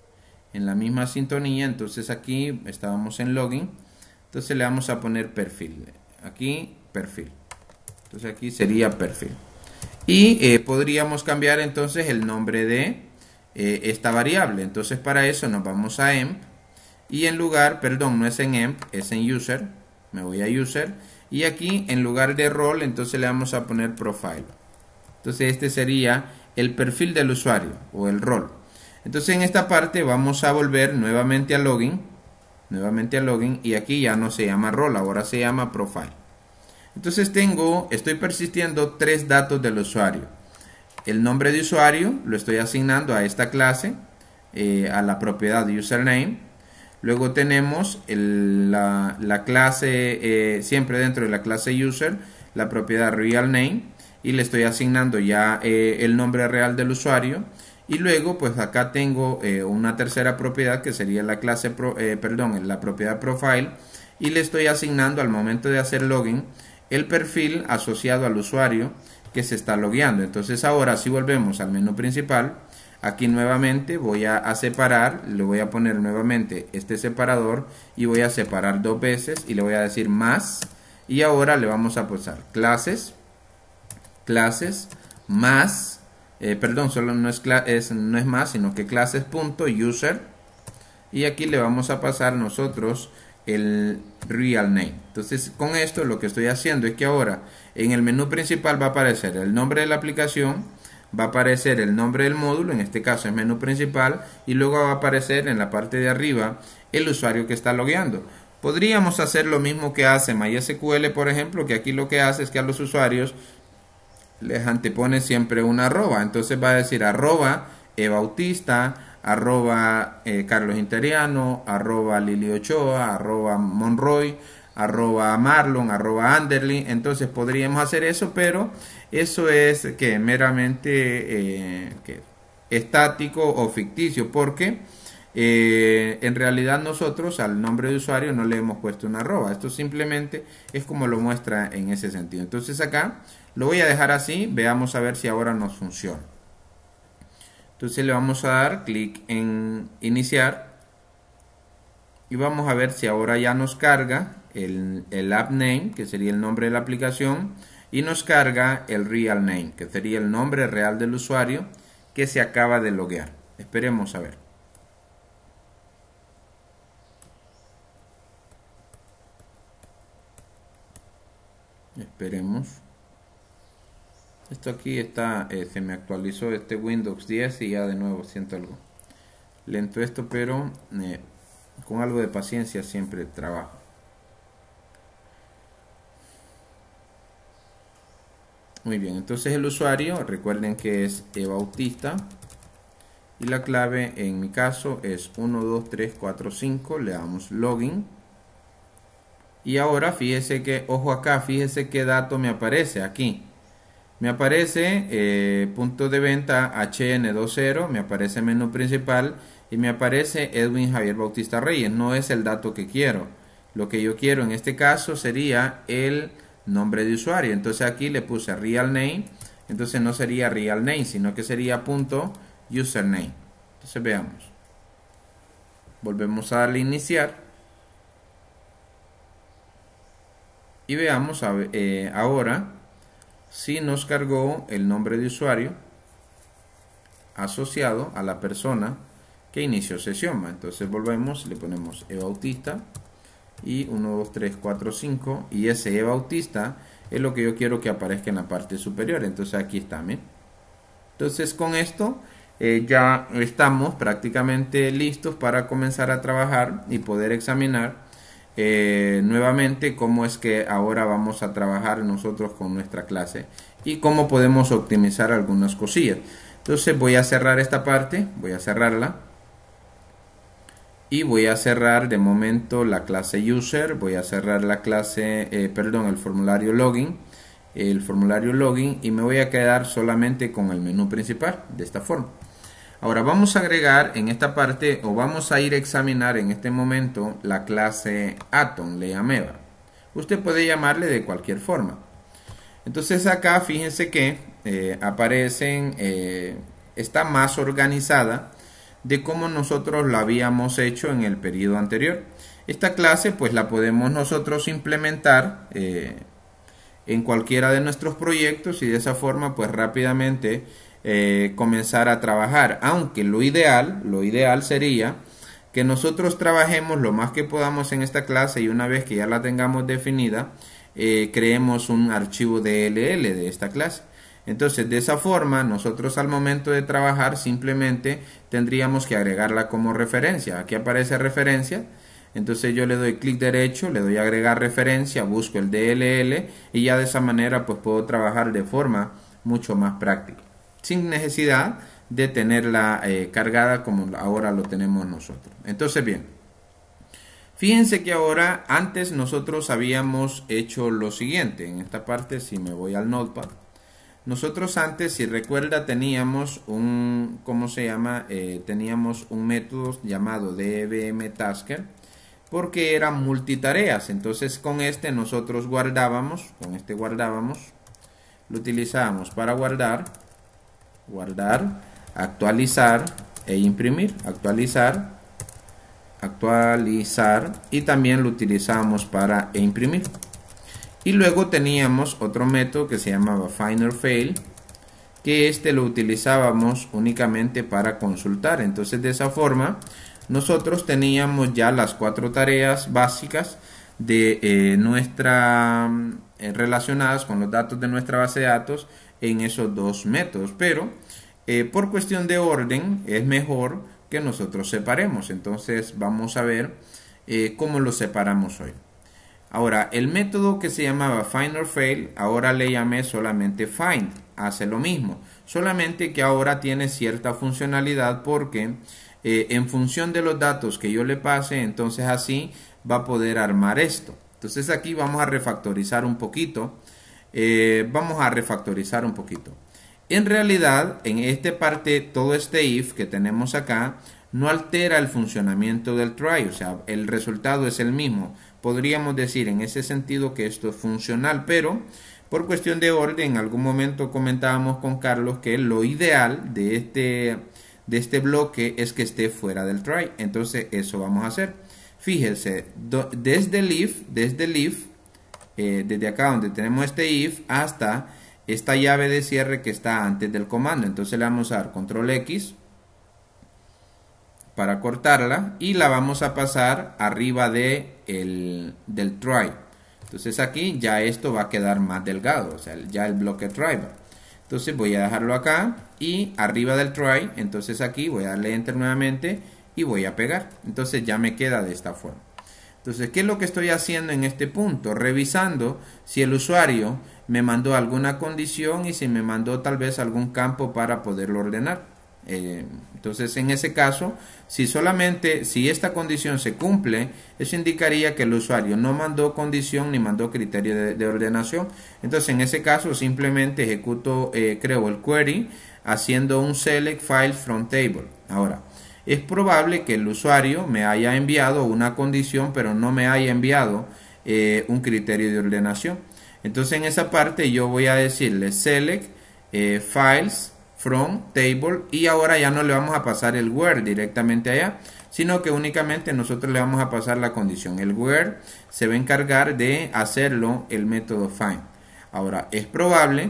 A: en la misma sintonía, entonces aquí estábamos en login, entonces le vamos a poner perfil, aquí perfil, entonces aquí sería perfil. Y eh, podríamos cambiar entonces el nombre de eh, esta variable, entonces para eso nos vamos a emp y en lugar, perdón, no es en emp, es en user, me voy a user y aquí en lugar de rol entonces le vamos a poner profile. Entonces este sería el perfil del usuario o el rol. Entonces en esta parte vamos a volver nuevamente a login, nuevamente a login y aquí ya no se llama rol, ahora se llama profile. Entonces tengo, estoy persistiendo tres datos del usuario. El nombre de usuario lo estoy asignando a esta clase, eh, a la propiedad de username. Luego tenemos el, la, la clase, eh, siempre dentro de la clase user, la propiedad real name. Y le estoy asignando ya eh, el nombre real del usuario. Y luego pues acá tengo eh, una tercera propiedad que sería la clase, pro, eh, perdón, la propiedad profile. Y le estoy asignando al momento de hacer login el perfil asociado al usuario que se está logueando. Entonces ahora si volvemos al menú principal, aquí nuevamente voy a, a separar, le voy a poner nuevamente este separador y voy a separar dos veces y le voy a decir más. Y ahora le vamos a pasar clases, clases, más, eh, perdón, solo no es, es, no es más, sino que clases.user y aquí le vamos a pasar nosotros el real name. Entonces con esto lo que estoy haciendo es que ahora en el menú principal va a aparecer el nombre de la aplicación, va a aparecer el nombre del módulo, en este caso es menú principal, y luego va a aparecer en la parte de arriba el usuario que está logueando. Podríamos hacer lo mismo que hace MySQL, por ejemplo, que aquí lo que hace es que a los usuarios les antepone siempre una arroba. Entonces va a decir arroba ebautista, arroba eh, Carlos Interiano, arroba Lili Ochoa, arroba Monroy, arroba Marlon, arroba Anderly. Entonces podríamos hacer eso, pero eso es que meramente eh, que estático o ficticio, porque eh, en realidad nosotros al nombre de usuario no le hemos puesto una arroba. Esto simplemente es como lo muestra en ese sentido. Entonces acá lo voy a dejar así, veamos a ver si ahora nos funciona. Entonces le vamos a dar clic en iniciar y vamos a ver si ahora ya nos carga el, el app name, que sería el nombre de la aplicación, y nos carga el real name, que sería el nombre real del usuario que se acaba de loguear. Esperemos a ver. Esperemos. Esto aquí está, eh, se me actualizó este Windows diez y ya de nuevo siento algo lento esto, pero eh, con algo de paciencia siempre trabajo. Muy bien, entonces el usuario, recuerden que es ebautista y la clave en mi caso es uno dos tres cuatro cinco. Le damos login y ahora fíjese que, ojo acá, fíjese qué dato me aparece aquí. Me aparece eh, punto de venta H N veinte, me aparece menú principal y me aparece Edwin Javier Bautista Reyes. No es el dato que quiero. Lo que yo quiero en este caso sería el nombre de usuario. Entonces aquí le puse real name. Entonces no sería real name, sino que sería punto username. Entonces veamos. Volvemos a darle iniciar. Y veamos a, eh, ahora si nos cargó el nombre de usuario asociado a la persona que inició sesión. Entonces volvemos, le ponemos ebautista y uno dos tres cuatro cinco, y ese ebautista es lo que yo quiero que aparezca en la parte superior. Entonces aquí está, ¿bien? Entonces con esto eh, ya estamos prácticamente listos para comenzar a trabajar y poder examinar Eh, nuevamente cómo es que ahora vamos a trabajar nosotros con nuestra clase y cómo podemos optimizar algunas cosillas. Entonces voy a cerrar esta parte, voy a cerrarla y voy a cerrar de momento la clase user, voy a cerrar la clase, eh, perdón, el formulario login, el formulario login y me voy a quedar solamente con el menú principal de esta forma. Ahora vamos a agregar en esta parte, o vamos a ir a examinar en este momento la clase Atom, le llamé. Usted puede llamarle de cualquier forma. Entonces acá fíjense que eh, aparecen, eh, está más organizada de cómo nosotros la habíamos hecho en el periodo anterior. Esta clase pues la podemos nosotros implementar eh, en cualquiera de nuestros proyectos y de esa forma pues rápidamente Eh, comenzar a trabajar, aunque lo ideal lo ideal sería que nosotros trabajemos lo más que podamos en esta clase y una vez que ya la tengamos definida eh, creemos un archivo D L L de esta clase. Entonces de esa forma nosotros al momento de trabajar simplemente tendríamos que agregarla como referencia. Aquí aparece referencia, entonces yo le doy clic derecho, le doy a agregar referencia, busco el D L L y ya de esa manera pues puedo trabajar de forma mucho más práctica, sin necesidad de tenerla eh, cargada como ahora lo tenemos nosotros. Entonces bien, fíjense que ahora antes nosotros habíamos hecho lo siguiente. En esta parte, si me voy al notepad, nosotros antes, si recuerda, teníamos un, ¿cómo se llama? Eh, teníamos un método llamado D B M Tasker, porque eran multitareas. Entonces con este nosotros guardábamos, con este guardábamos, lo utilizábamos para guardar, guardar, actualizar e imprimir, actualizar, actualizar y también lo utilizamos para e imprimir. Y luego teníamos otro método que se llamaba Find or Fail, que este lo utilizábamos únicamente para consultar. Entonces de esa forma nosotros teníamos ya las cuatro tareas básicas de eh, nuestra eh, relacionadas con los datos de nuestra base de datos en esos dos métodos, pero eh, por cuestión de orden es mejor que nosotros separemos. Entonces vamos a ver eh, cómo los separamos hoy. Ahora, el método que se llamaba find or fail, ahora le llamé solamente find, hace lo mismo, solamente que ahora tiene cierta funcionalidad porque eh, en función de los datos que yo le pase, entonces así va a poder armar esto. Entonces aquí vamos a refactorizar un poquito, eh, vamos a refactorizar un poquito. En realidad, en esta parte, todo este if que tenemos acá, no altera el funcionamiento del try, o sea, el resultado es el mismo. Podríamos decir en ese sentido que esto es funcional, pero por cuestión de orden, en algún momento comentábamos con Carlos que lo ideal de este, de este bloque es que esté fuera del try. Entonces eso vamos a hacer. Fíjese, do, desde el if, desde el if, eh, desde acá donde tenemos este if hasta esta llave de cierre que está antes del comando. Entonces le vamos a dar control X para cortarla y la vamos a pasar arriba de el, del try. Entonces aquí ya esto va a quedar más delgado, o sea, ya el bloque try va. Entonces voy a dejarlo acá y arriba del try, entonces aquí voy a darle enter nuevamente y voy a pegar. Entonces ya me queda de esta forma. Entonces, ¿qué es lo que estoy haciendo en este punto? Revisando si el usuario me mandó alguna condición y si me mandó tal vez algún campo para poderlo ordenar. Eh, entonces en ese caso, si solamente si esta condición se cumple, eso indicaría que el usuario no mandó condición ni mandó criterio de, de ordenación. Entonces en ese caso simplemente ejecuto, eh, creo el query haciendo un select files from table. Ahora, es probable que el usuario me haya enviado una condición pero no me haya enviado eh, un criterio de ordenación. Entonces en esa parte yo voy a decirle select eh, files from table y ahora ya no le vamos a pasar el where directamente allá, sino que únicamente nosotros le vamos a pasar la condición. El where se va a encargar de hacerlo el método find. Ahora es probable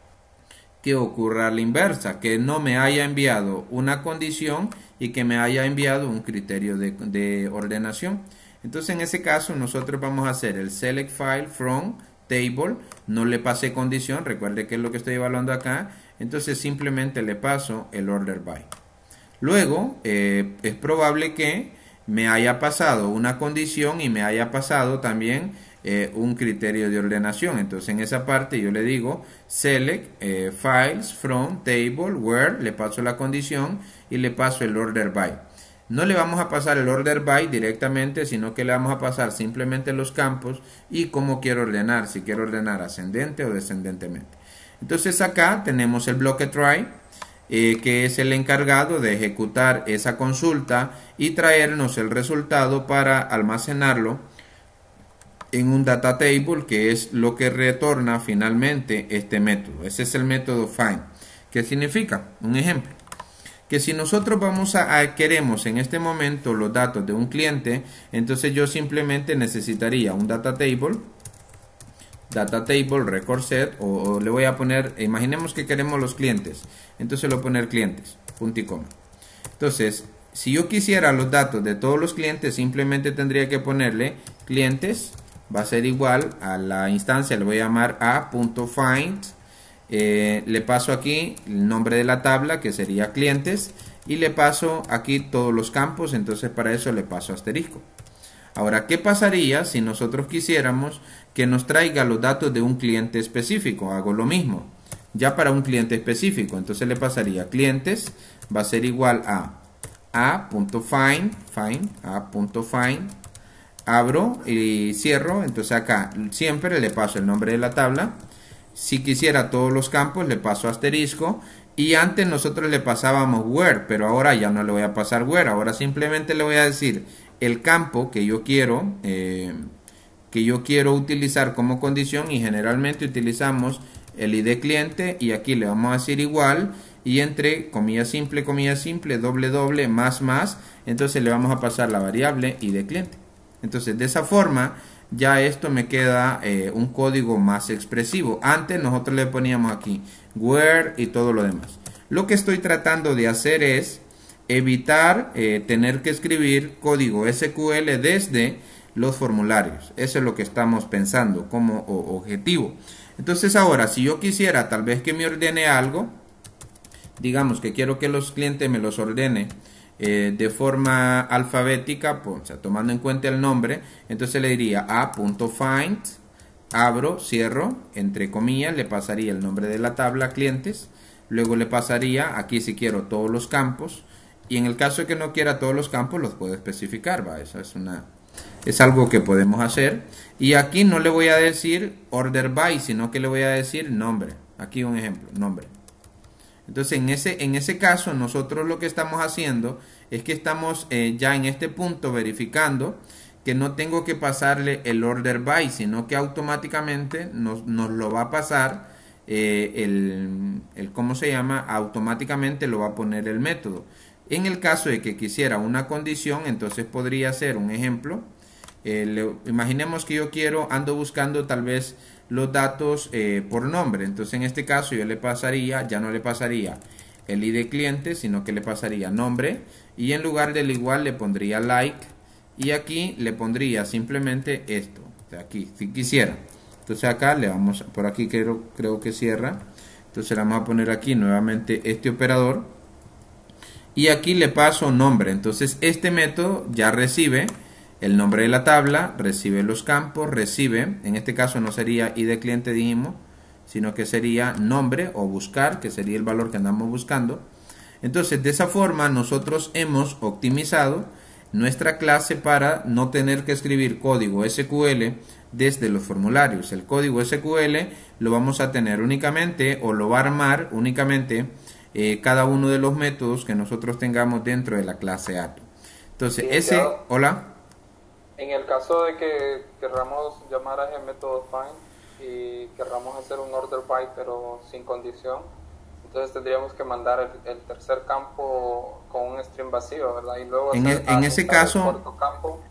A: que ocurra la inversa, que no me haya enviado una condición y que me haya enviado un criterio de, de ordenación. Entonces en ese caso nosotros vamos a hacer el select file from table, no le pasé condición, recuerde que es lo que estoy evaluando acá. Entonces simplemente le paso el order by. Luego eh, es probable que me haya pasado una condición y me haya pasado también eh, un criterio de ordenación. Entonces en esa parte yo le digo select eh, files from table where, le paso la condición y le paso el order by. No le vamos a pasar el order by directamente, sino que le vamos a pasar simplemente los campos y cómo quiero ordenar, si quiero ordenar ascendente o descendentemente. Entonces acá tenemos el bloque try, eh, que es el encargado de ejecutar esa consulta y traernos el resultado para almacenarlo en un data table, que es lo que retorna finalmente este método. Ese es el método find. ¿Qué significa? Un ejemplo. Que si nosotros vamos a, a queremos en este momento los datos de un cliente, entonces yo simplemente necesitaría un data table, data table record set, o, o le voy a poner, imaginemos que queremos los clientes, entonces le voy a poner clientes, punto y coma. Entonces, si yo quisiera los datos de todos los clientes, simplemente tendría que ponerle clientes, va a ser igual a la instancia, le voy a llamar a.find, eh, le paso aquí el nombre de la tabla, que sería clientes, y le paso aquí todos los campos, entonces para eso le paso asterisco. Ahora, ¿qué pasaría si nosotros quisiéramos que nos traiga los datos de un cliente específico? Hago lo mismo, ya para un cliente específico. Entonces le pasaría clientes, va a ser igual a a.find, find, a.find, abro y cierro. Entonces acá siempre le paso el nombre de la tabla. Si quisiera todos los campos, le paso asterisco. Y antes nosotros le pasábamos where, pero ahora ya no le voy a pasar where. Ahora simplemente le voy a decir el campo que yo quiero eh, que yo quiero utilizar como condición, y generalmente utilizamos el I D cliente, y aquí le vamos a decir igual, y entre comilla simple, comilla simple, doble doble, más más, entonces le vamos a pasar la variable I D cliente. Entonces de esa forma ya esto me queda eh, un código más expresivo. Antes nosotros le poníamos aquí where y todo lo demás. Lo que estoy tratando de hacer es evitar eh, tener que escribir código S Q L desde los formularios. Eso es lo que estamos pensando como objetivo. Entonces ahora, si yo quisiera tal vez que me ordene algo, digamos que quiero que los clientes me los ordene eh, de forma alfabética, pues, o sea, tomando en cuenta el nombre, entonces le diría a.find, abro, cierro, entre comillas, le pasaría el nombre de la tabla clientes, luego le pasaría aquí si quiero todos los campos, y en el caso de que no quiera todos los campos los puedo especificar, ¿va? Eso es una es algo que podemos hacer. Y aquí no le voy a decir order by, sino que le voy a decir nombre. Aquí un ejemplo, nombre. Entonces en ese, en ese caso nosotros lo que estamos haciendo es que estamos eh, ya en este punto verificando que no tengo que pasarle el order by, sino que automáticamente nos, nos lo va a pasar eh, el, el, ¿cómo se llama? Automáticamente lo va a poner el método. En el caso de que quisiera una condición, entonces podría ser un ejemplo. Eh, le, imaginemos que yo quiero, ando buscando tal vez los datos eh, por nombre. Entonces en este caso yo le pasaría, ya no le pasaría el I D cliente, sino que le pasaría nombre. Y en lugar del igual le pondría like. Y aquí le pondría simplemente esto. De aquí, si quisiera. Entonces acá le vamos, por aquí creo, creo que cierra. Entonces le vamos a poner aquí nuevamente este operador. Y aquí le paso nombre. Entonces este método ya recibe el nombre de la tabla, recibe los campos, recibe, en este caso no sería I D cliente dijimos, sino que sería nombre o buscar, que sería el valor que andamos buscando. Entonces de esa forma nosotros hemos optimizado nuestra clase para no tener que escribir código S Q L desde los formularios. El código S Q L lo vamos a tener únicamente o lo va a armar únicamente Eh, cada uno de los métodos que nosotros tengamos dentro de la clase A P I. Entonces,
C: sí,
A: ese,
C: ya,
A: hola.
C: En el caso de que querramos llamar a ese método find y querramos hacer un order by pero sin condición, entonces tendríamos que mandar el, el tercer campo con un string vacío, ¿verdad? Y luego
A: en,
C: hacer,
A: el, en ese caso,
C: el cuarto campo.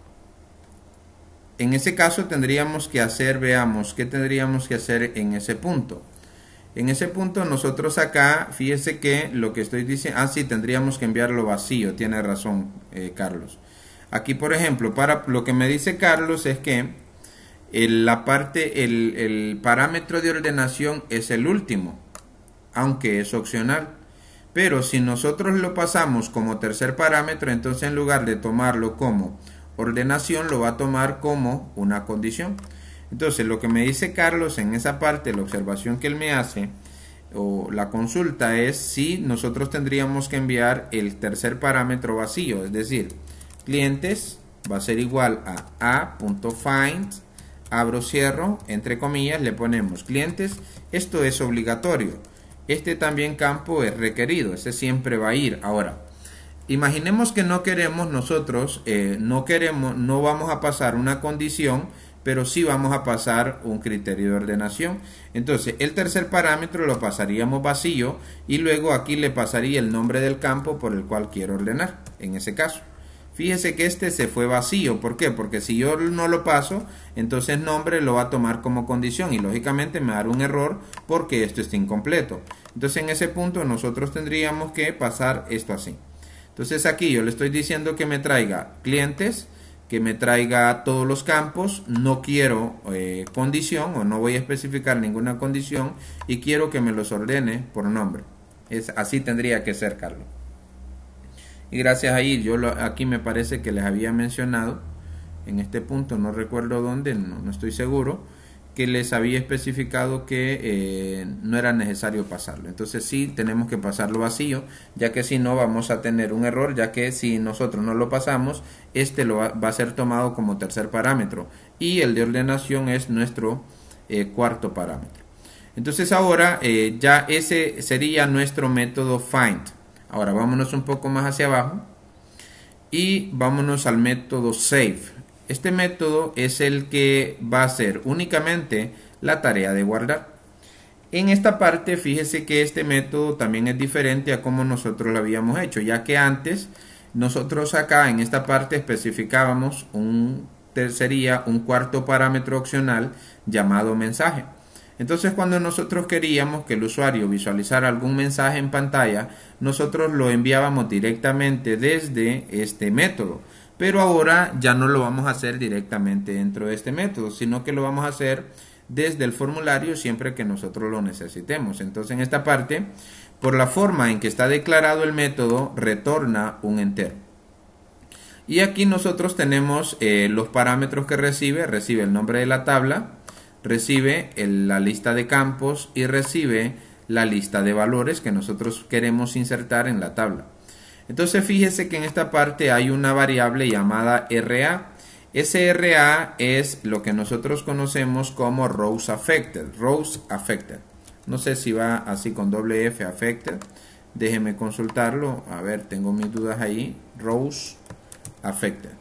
A: En ese caso tendríamos que hacer, veamos, ¿qué tendríamos que hacer en ese punto? En ese punto nosotros acá, fíjese que lo que estoy diciendo, ah sí, tendríamos que enviarlo vacío, tiene razón eh, Carlos. Aquí por ejemplo, para lo que me dice Carlos es que el, la parte, el, el parámetro de ordenación es el último, aunque es opcional. Pero si nosotros lo pasamos como tercer parámetro, entonces en lugar de tomarlo como ordenación, lo va a tomar como una condición. Entonces lo que me dice Carlos en esa parte, la observación que él me hace o la consulta es si nosotros tendríamos que enviar el tercer parámetro vacío, es decir, clientes va a ser igual a a.find, abro, cierro, entre comillas, le ponemos clientes. Esto es obligatorio. Este también campo es requerido, ese siempre va a ir. Ahora, imaginemos que no queremos nosotros, eh, no queremos, no vamos a pasar una condición, pero sí vamos a pasar un criterio de ordenación. Entonces el tercer parámetro lo pasaríamos vacío y luego aquí le pasaría el nombre del campo por el cual quiero ordenar. En ese caso, fíjese que este se fue vacío. ¿Por qué? Porque si yo no lo paso, entonces nombre lo va a tomar como condición y lógicamente me va a dar un error porque esto está incompleto. Entonces en ese punto nosotros tendríamos que pasar esto así. Entonces aquí yo le estoy diciendo que me traiga clientes, que me traiga todos los campos, no quiero eh, condición o no voy a especificar ninguna condición y quiero que me los ordene por nombre. Es, así tendría que ser, Carlos. Y gracias a ir, yo lo, aquí me parece que les había mencionado en este punto, no recuerdo dónde, no, no estoy seguro, que les había especificado que eh, no era necesario pasarlo. Entonces sí tenemos que pasarlo vacío, ya que si no vamos a tener un error, ya que si nosotros no lo pasamos, este lo va, va a ser tomado como tercer parámetro y el de ordenación es nuestro eh, cuarto parámetro. Entonces ahora eh, ya ese sería nuestro método find. Ahora vámonos un poco más hacia abajo y vámonos al método save. Este método es el que va a hacer únicamente la tarea de guardar. En esta parte fíjese que este método también es diferente a como nosotros lo habíamos hecho, ya que antes nosotros acá en esta parte especificábamos un sería un cuarto parámetro opcional llamado mensaje. Entonces cuando nosotros queríamos que el usuario visualizara algún mensaje en pantalla, nosotros lo enviábamos directamente desde este método. pero ahora ya no lo vamos a hacer directamente dentro de este método, sino que lo vamos a hacer desde el formulario siempre que nosotros lo necesitemos. Entonces en esta parte, por la forma en que está declarado el método, retorna un entero. Y aquí nosotros tenemos eh, los parámetros que recibe. Recibe el nombre de la tabla, recibe el, la lista de campos y recibe la lista de valores que nosotros queremos insertar en la tabla. Entonces fíjese que en esta parte hay una variable llamada R A. Ese R A es lo que nosotros conocemos como rows affected. Rows affected. No sé si va así con doble F, affected. Déjeme consultarlo. A ver, tengo mis dudas ahí. Rows affected.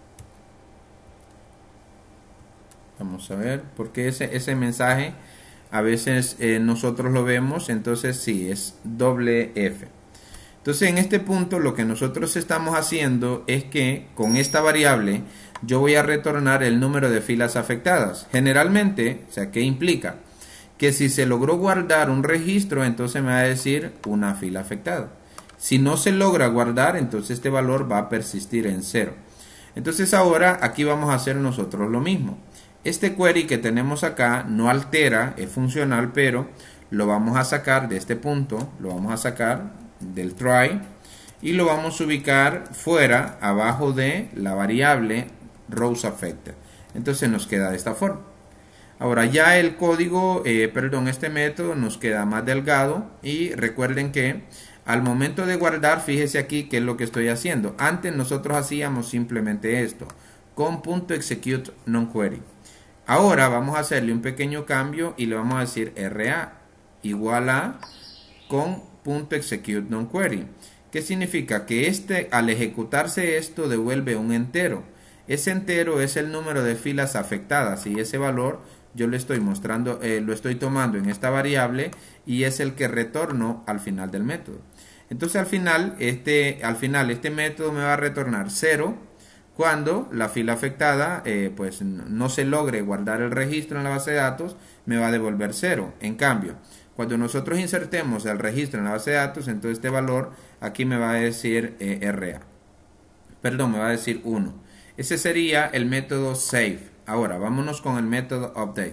A: Vamos a ver, porque ese, ese mensaje a veces eh, nosotros lo vemos, entonces sí, es doble F. Entonces en este punto lo que nosotros estamos haciendo es que con esta variable yo voy a retornar el número de filas afectadas. Generalmente, o sea, ¿qué implica? Que si se logró guardar un registro, entonces me va a decir una fila afectada. Si no se logra guardar, entonces este valor va a persistir en cero. Entonces ahora aquí vamos a hacer nosotros lo mismo. Este query que tenemos acá no altera, es funcional, pero lo vamos a sacar de este punto, lo vamos a sacar del try y lo vamos a ubicar fuera, abajo de la variable rows affected. Entonces nos queda de esta forma. Ahora ya el código, eh, perdón, este método nos queda más delgado y recuerden que al momento de guardar, fíjese aquí qué es lo que estoy haciendo. Antes nosotros hacíamos simplemente esto, con .execute nonQuery. Ahora vamos a hacerle un pequeño cambio y le vamos a decir R A igual a con .execute nonQuery. ¿Qué significa? Que este, al ejecutarse esto, devuelve un entero. Ese entero es el número de filas afectadas y ese valor yo le estoy mostrando, eh, lo estoy tomando en esta variable y es el que retorno al final del método. Entonces al final este, al final este método me va a retornar cero cuando la fila afectada eh, pues no se logre guardar el registro en la base de datos, me va a devolver cero. En cambio, cuando nosotros insertemos el registro en la base de datos, entonces este valor aquí me va a decir eh, R A. Perdón, me va a decir uno. Ese sería el método save. Ahora, vámonos con el método update.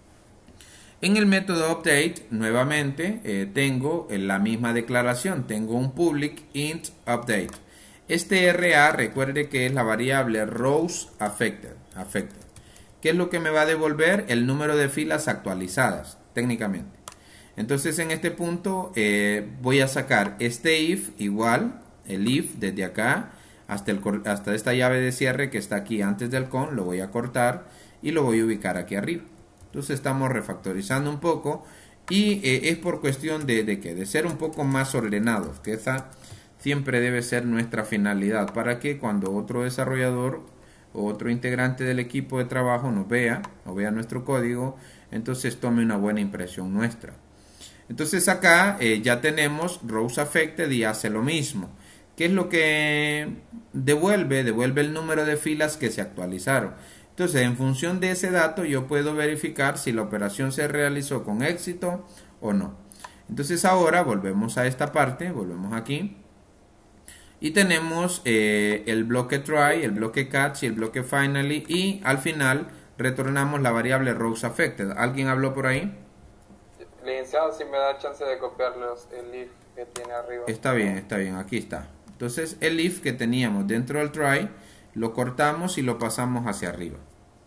A: En el método update, nuevamente, eh, tengo eh, la misma declaración. Tengo un public int update. Este R A, recuerde que es la variable rows affected. affected. ¿Qué es lo que me va a devolver? El número de filas actualizadas, técnicamente. Entonces, en este punto, eh, voy a sacar este if igual, el if desde acá, hasta, el, hasta esta llave de cierre que está aquí antes del con, lo voy a cortar y lo voy a ubicar aquí arriba. Entonces estamos refactorizando un poco y eh, es por cuestión de, de, que, de ser un poco más ordenados, que esa siempre debe ser nuestra finalidad para que cuando otro desarrollador o otro integrante del equipo de trabajo nos vea o vea nuestro código, entonces tome una buena impresión nuestra. Entonces acá eh, ya tenemos rows affected y hace lo mismo. ¿Qué es lo que devuelve? Devuelve el número de filas que se actualizaron. Entonces, en función de ese dato, yo puedo verificar si la operación se realizó con éxito o no. Entonces, ahora volvemos a esta parte, volvemos aquí. Y tenemos eh, el bloque try, el bloque catch y el bloque finally. Y al final retornamos la variable rows affected. ¿Alguien habló por ahí?
C: Licenciado, si me da chance de copiarlos el if que tiene arriba.
A: Está bien, está bien, aquí está. Entonces el if que teníamos dentro del try lo cortamos y lo pasamos hacia arriba.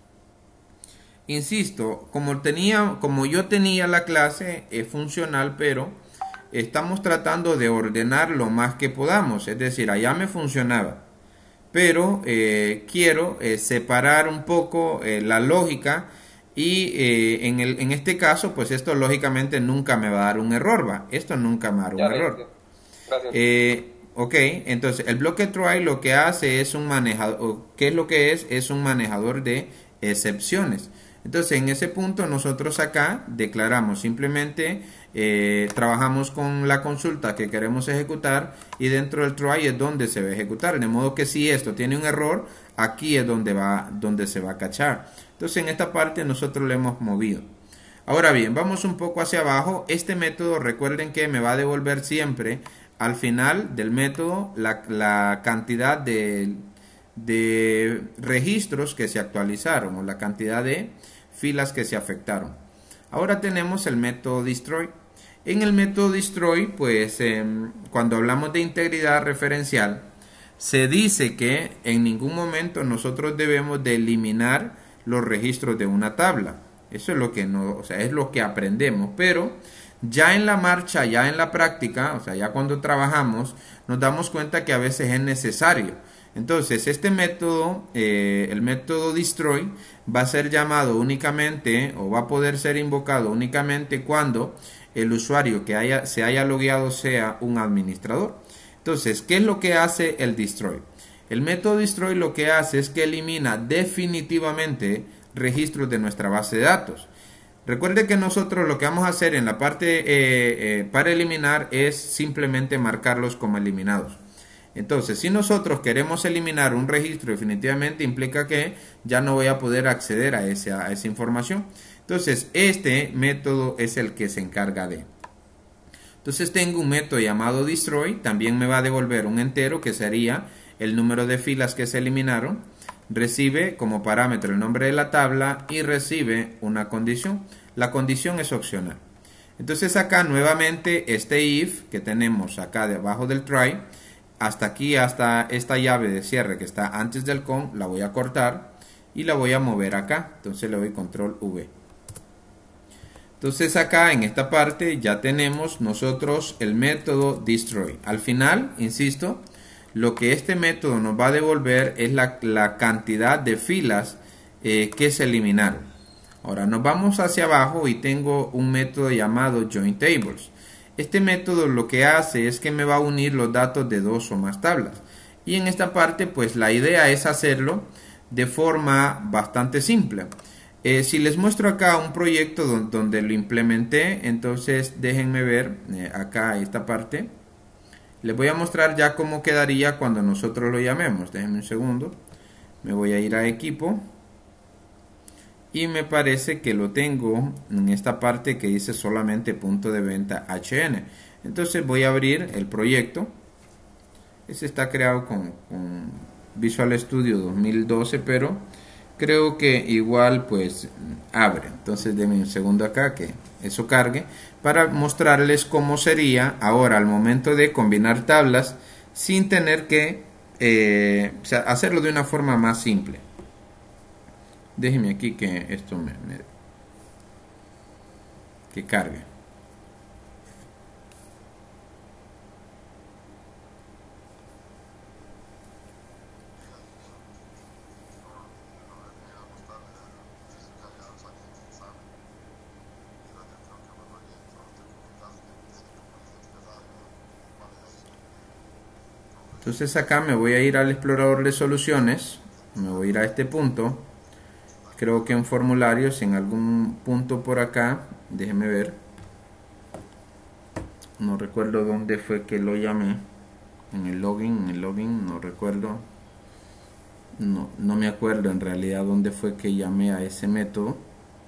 A: Insisto, como, tenía, como yo tenía la clase, es funcional, pero estamos tratando de ordenar lo más que podamos. Es decir, allá me funcionaba, pero eh, quiero eh, separar un poco eh, la lógica y eh, en, el, en este caso, pues esto lógicamente nunca me va a dar un error, ¿va? Esto nunca me va a dar un
C: Ya,
A: error.
C: Gracias.
A: Eh, ok, entonces el bloque try lo que hace es un manejador, ¿qué es lo que es? Es un manejador de excepciones. Entonces en ese punto nosotros acá declaramos simplemente, eh, trabajamos con la consulta que queremos ejecutar y dentro del try es donde se va a ejecutar. De modo que si esto tiene un error, aquí es donde, va, donde se va a cachar. Entonces en esta parte nosotros lo hemos movido. Ahora bien, vamos un poco hacia abajo. Este método, recuerden que me va a devolver siempre al final del método la, la cantidad de, de registros que se actualizaron o la cantidad de filas que se afectaron. Ahora tenemos el método destroy. En el método destroy, pues eh, cuando hablamos de integridad referencial, se dice que en ningún momento nosotros debemos de eliminar los registros de una tabla. Eso es lo que no, o sea, es lo que aprendemos, pero ya en la marcha, ya en la práctica, o sea, ya cuando trabajamos, nos damos cuenta que a veces es necesario. Entonces, este método, eh, el método destroy, va a ser llamado únicamente o va a poder ser invocado únicamente cuando el usuario que haya, se haya logueado sea un administrador. Entonces, ¿qué es lo que hace el destroy? El método destroy lo que hace es que elimina definitivamente registros de nuestra base de datos. Recuerde que nosotros lo que vamos a hacer en la parte eh, eh, para eliminar es simplemente marcarlos como eliminados. Entonces, si nosotros queremos eliminar un registro, definitivamente implica que ya no voy a poder acceder a esa, a esa información. Entonces, este método es el que se encarga de. Entonces, tengo un método llamado destroy, también me va a devolver un entero que sería el número de filas que se eliminaron. Recibe como parámetro el nombre de la tabla y recibe una condición. La condición es opcional. Entonces, acá nuevamente este if que tenemos acá debajo del try, hasta aquí, hasta esta llave de cierre que está antes del con, la voy a cortar y la voy a mover acá. Entonces le doy control V. Entonces acá en esta parte ya tenemos nosotros el método destroy. Al final, insisto, lo que este método nos va a devolver es la, la cantidad de filas eh, que se eliminaron. Ahora nos vamos hacia abajo y tengo un método llamado join tables. Este método lo que hace es que me va a unir los datos de dos o más tablas. Y en esta parte, pues la idea es hacerlo de forma bastante simple. Eh, si les muestro acá un proyecto donde, donde lo implementé, entonces déjenme ver eh, acá esta parte. Les voy a mostrar ya cómo quedaría cuando nosotros lo llamemos. Déjenme un segundo. Me voy a ir a equipo. Y me parece que lo tengo en esta parte que dice solamente punto de venta H N. Entonces voy a abrir el proyecto. Este está creado con, con Visual Studio dos mil doce, pero creo que igual pues abre. Entonces denme un segundo acá que eso cargue para mostrarles cómo sería ahora al momento de combinar tablas sin tener que eh, o sea, hacerlo de una forma más simple. Déjeme aquí que esto me, me que cargue. Entonces acá me voy a ir al explorador de soluciones, me voy a ir a este punto. Creo que en formularios, en algún punto por acá, déjenme ver. No recuerdo dónde fue que lo llamé. En el login, en el login, no recuerdo. No, no me acuerdo en realidad dónde fue que llamé a ese método.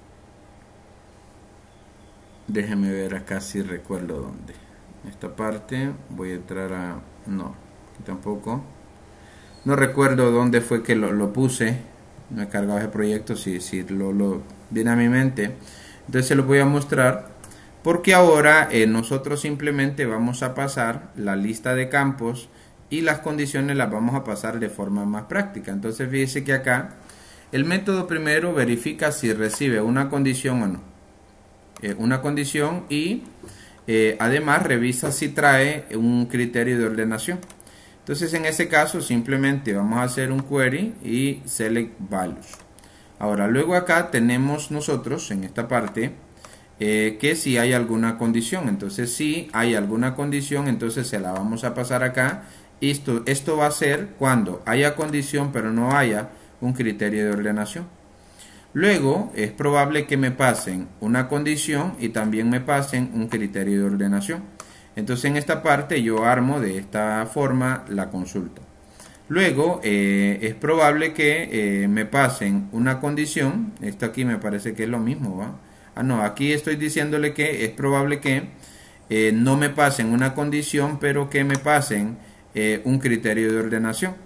A: Déjenme ver acá si recuerdo dónde. Esta parte, voy a entrar a... No, tampoco. No recuerdo dónde fue que lo, lo puse. No he cargado ese proyecto, si, si lo, lo viene a mi mente. Entonces se lo voy a mostrar porque ahora eh, nosotros simplemente vamos a pasar la lista de campos y las condiciones las vamos a pasar de forma más práctica. Entonces fíjese que acá el método primero verifica si recibe una condición o no. Eh, una condición y eh, además revisa si trae un criterio de ordenación. Entonces en ese caso simplemente vamos a hacer un query y select values. Ahora luego acá tenemos nosotros en esta parte eh, que si hay alguna condición. Entonces si hay alguna condición, entonces se la vamos a pasar acá. Esto, esto va a ser cuando haya condición pero no haya un criterio de ordenación. Luego es probable que me pasen una condición y también me pasen un criterio de ordenación. Entonces en esta parte yo armo de esta forma la consulta. Luego eh, es probable que eh, me pasen una condición. Esto aquí me parece que es lo mismo, ¿va? Ah, no, aquí estoy diciéndole que es probable que eh, no me pasen una condición, pero que me pasen eh, un criterio de ordenación.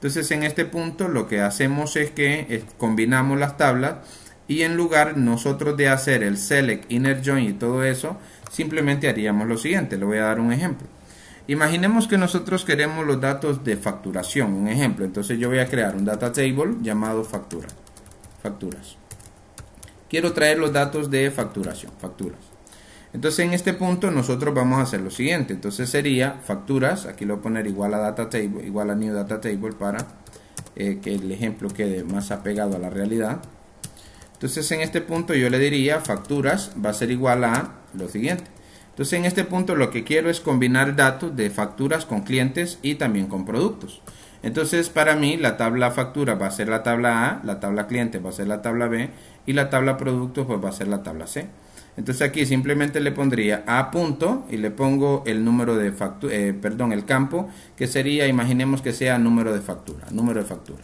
A: Entonces en este punto lo que hacemos es que eh, combinamos las tablas y en lugar nosotros de hacer el select, inner join y todo eso, simplemente haríamos lo siguiente. Le voy a dar un ejemplo. Imaginemos que nosotros queremos los datos de facturación, un ejemplo. Entonces yo voy a crear un data table llamado factura, facturas. Quiero traer los datos de facturación, facturas. Entonces en este punto nosotros vamos a hacer lo siguiente. Entonces sería facturas, aquí lo voy a poner igual a data table, igual a new data table para eh, que el ejemplo quede más apegado a la realidad. Entonces en este punto yo le diría facturas va a ser igual a lo siguiente. Entonces en este punto lo que quiero es combinar datos de facturas con clientes y también con productos. Entonces para mí la tabla factura va a ser la tabla A, la tabla cliente va a ser la tabla B y la tabla productos pues va a ser la tabla C. Entonces aquí simplemente le pondría A punto y le pongo el número de factura, eh, perdón, el campo que sería, imaginemos que sea número de factura, número de factura.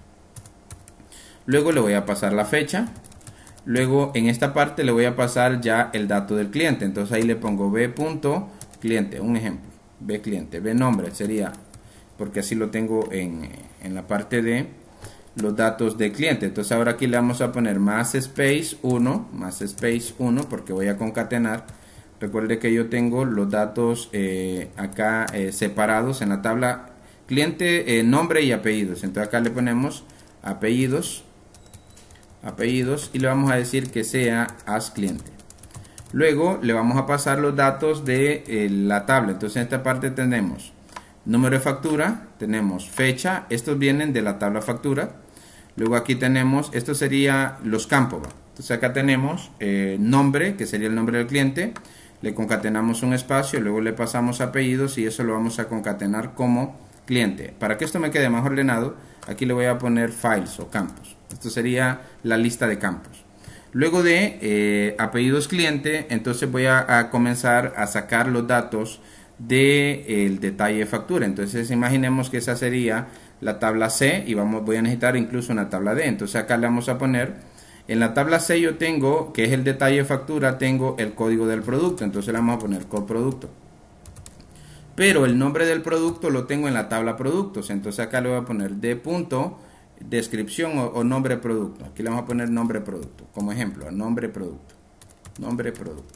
A: Luego le voy a pasar la fecha. Luego en esta parte le voy a pasar ya el dato del cliente. Entonces ahí le pongo B punto cliente, un ejemplo, B cliente, B nombre sería, porque así lo tengo en, en la parte de los datos de cliente. Entonces ahora aquí le vamos a poner más space uno, más space uno, porque voy a concatenar. Recuerde que yo tengo los datos eh, acá eh, separados en la tabla cliente, eh, nombre y apellidos. Entonces acá le ponemos apellidos, apellidos y le vamos a decir que sea as cliente. Luego le vamos a pasar los datos de eh, la tabla. Entonces en esta parte tenemos número de factura, tenemos fecha, estos vienen de la tabla factura. Luego aquí tenemos, esto sería los campos, ¿va? Entonces acá tenemos eh, nombre, que sería el nombre del cliente, le concatenamos un espacio, luego le pasamos apellidos y eso lo vamos a concatenar como cliente. Para que esto me quede más ordenado, aquí le voy a poner files o campos. Esto sería la lista de campos. Luego de eh, apellidos cliente, entonces voy a, a comenzar a sacar los datos del detalle de factura. Entonces imaginemos que esa sería la tabla C y vamos, voy a necesitar incluso una tabla D. Entonces acá le vamos a poner, en la tabla C yo tengo, que es el detalle de factura, tengo el código del producto. Entonces le vamos a poner code producto. Pero el nombre del producto lo tengo en la tabla productos. Entonces acá le voy a poner D punto descripción o, o nombre producto. Aquí le vamos a poner nombre producto como ejemplo, nombre producto, nombre producto.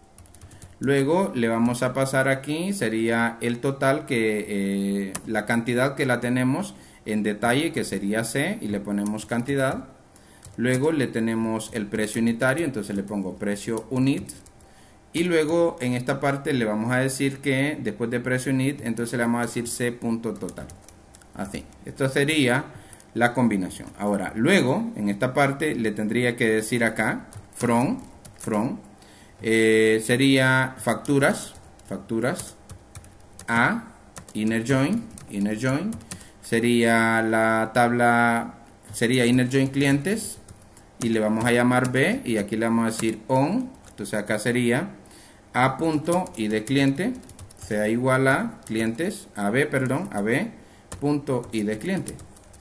A: Luego le vamos a pasar aquí, sería el total, que eh, la cantidad que la tenemos en detalle, que sería C, y le ponemos cantidad. Luego le tenemos el precio unitario, entonces le pongo precio unit. Y luego en esta parte le vamos a decir que después de precio unit, entonces le vamos a decir C.total. Así, esto sería la combinación. Ahora, luego en esta parte le tendría que decir acá, from, from. Eh, sería facturas, facturas, A, inner join, inner join, sería la tabla, sería inner join clientes y le vamos a llamar B y aquí le vamos a decir on. Entonces acá sería A punto y de cliente sea igual a clientes, a B, perdón, a B punto y de cliente.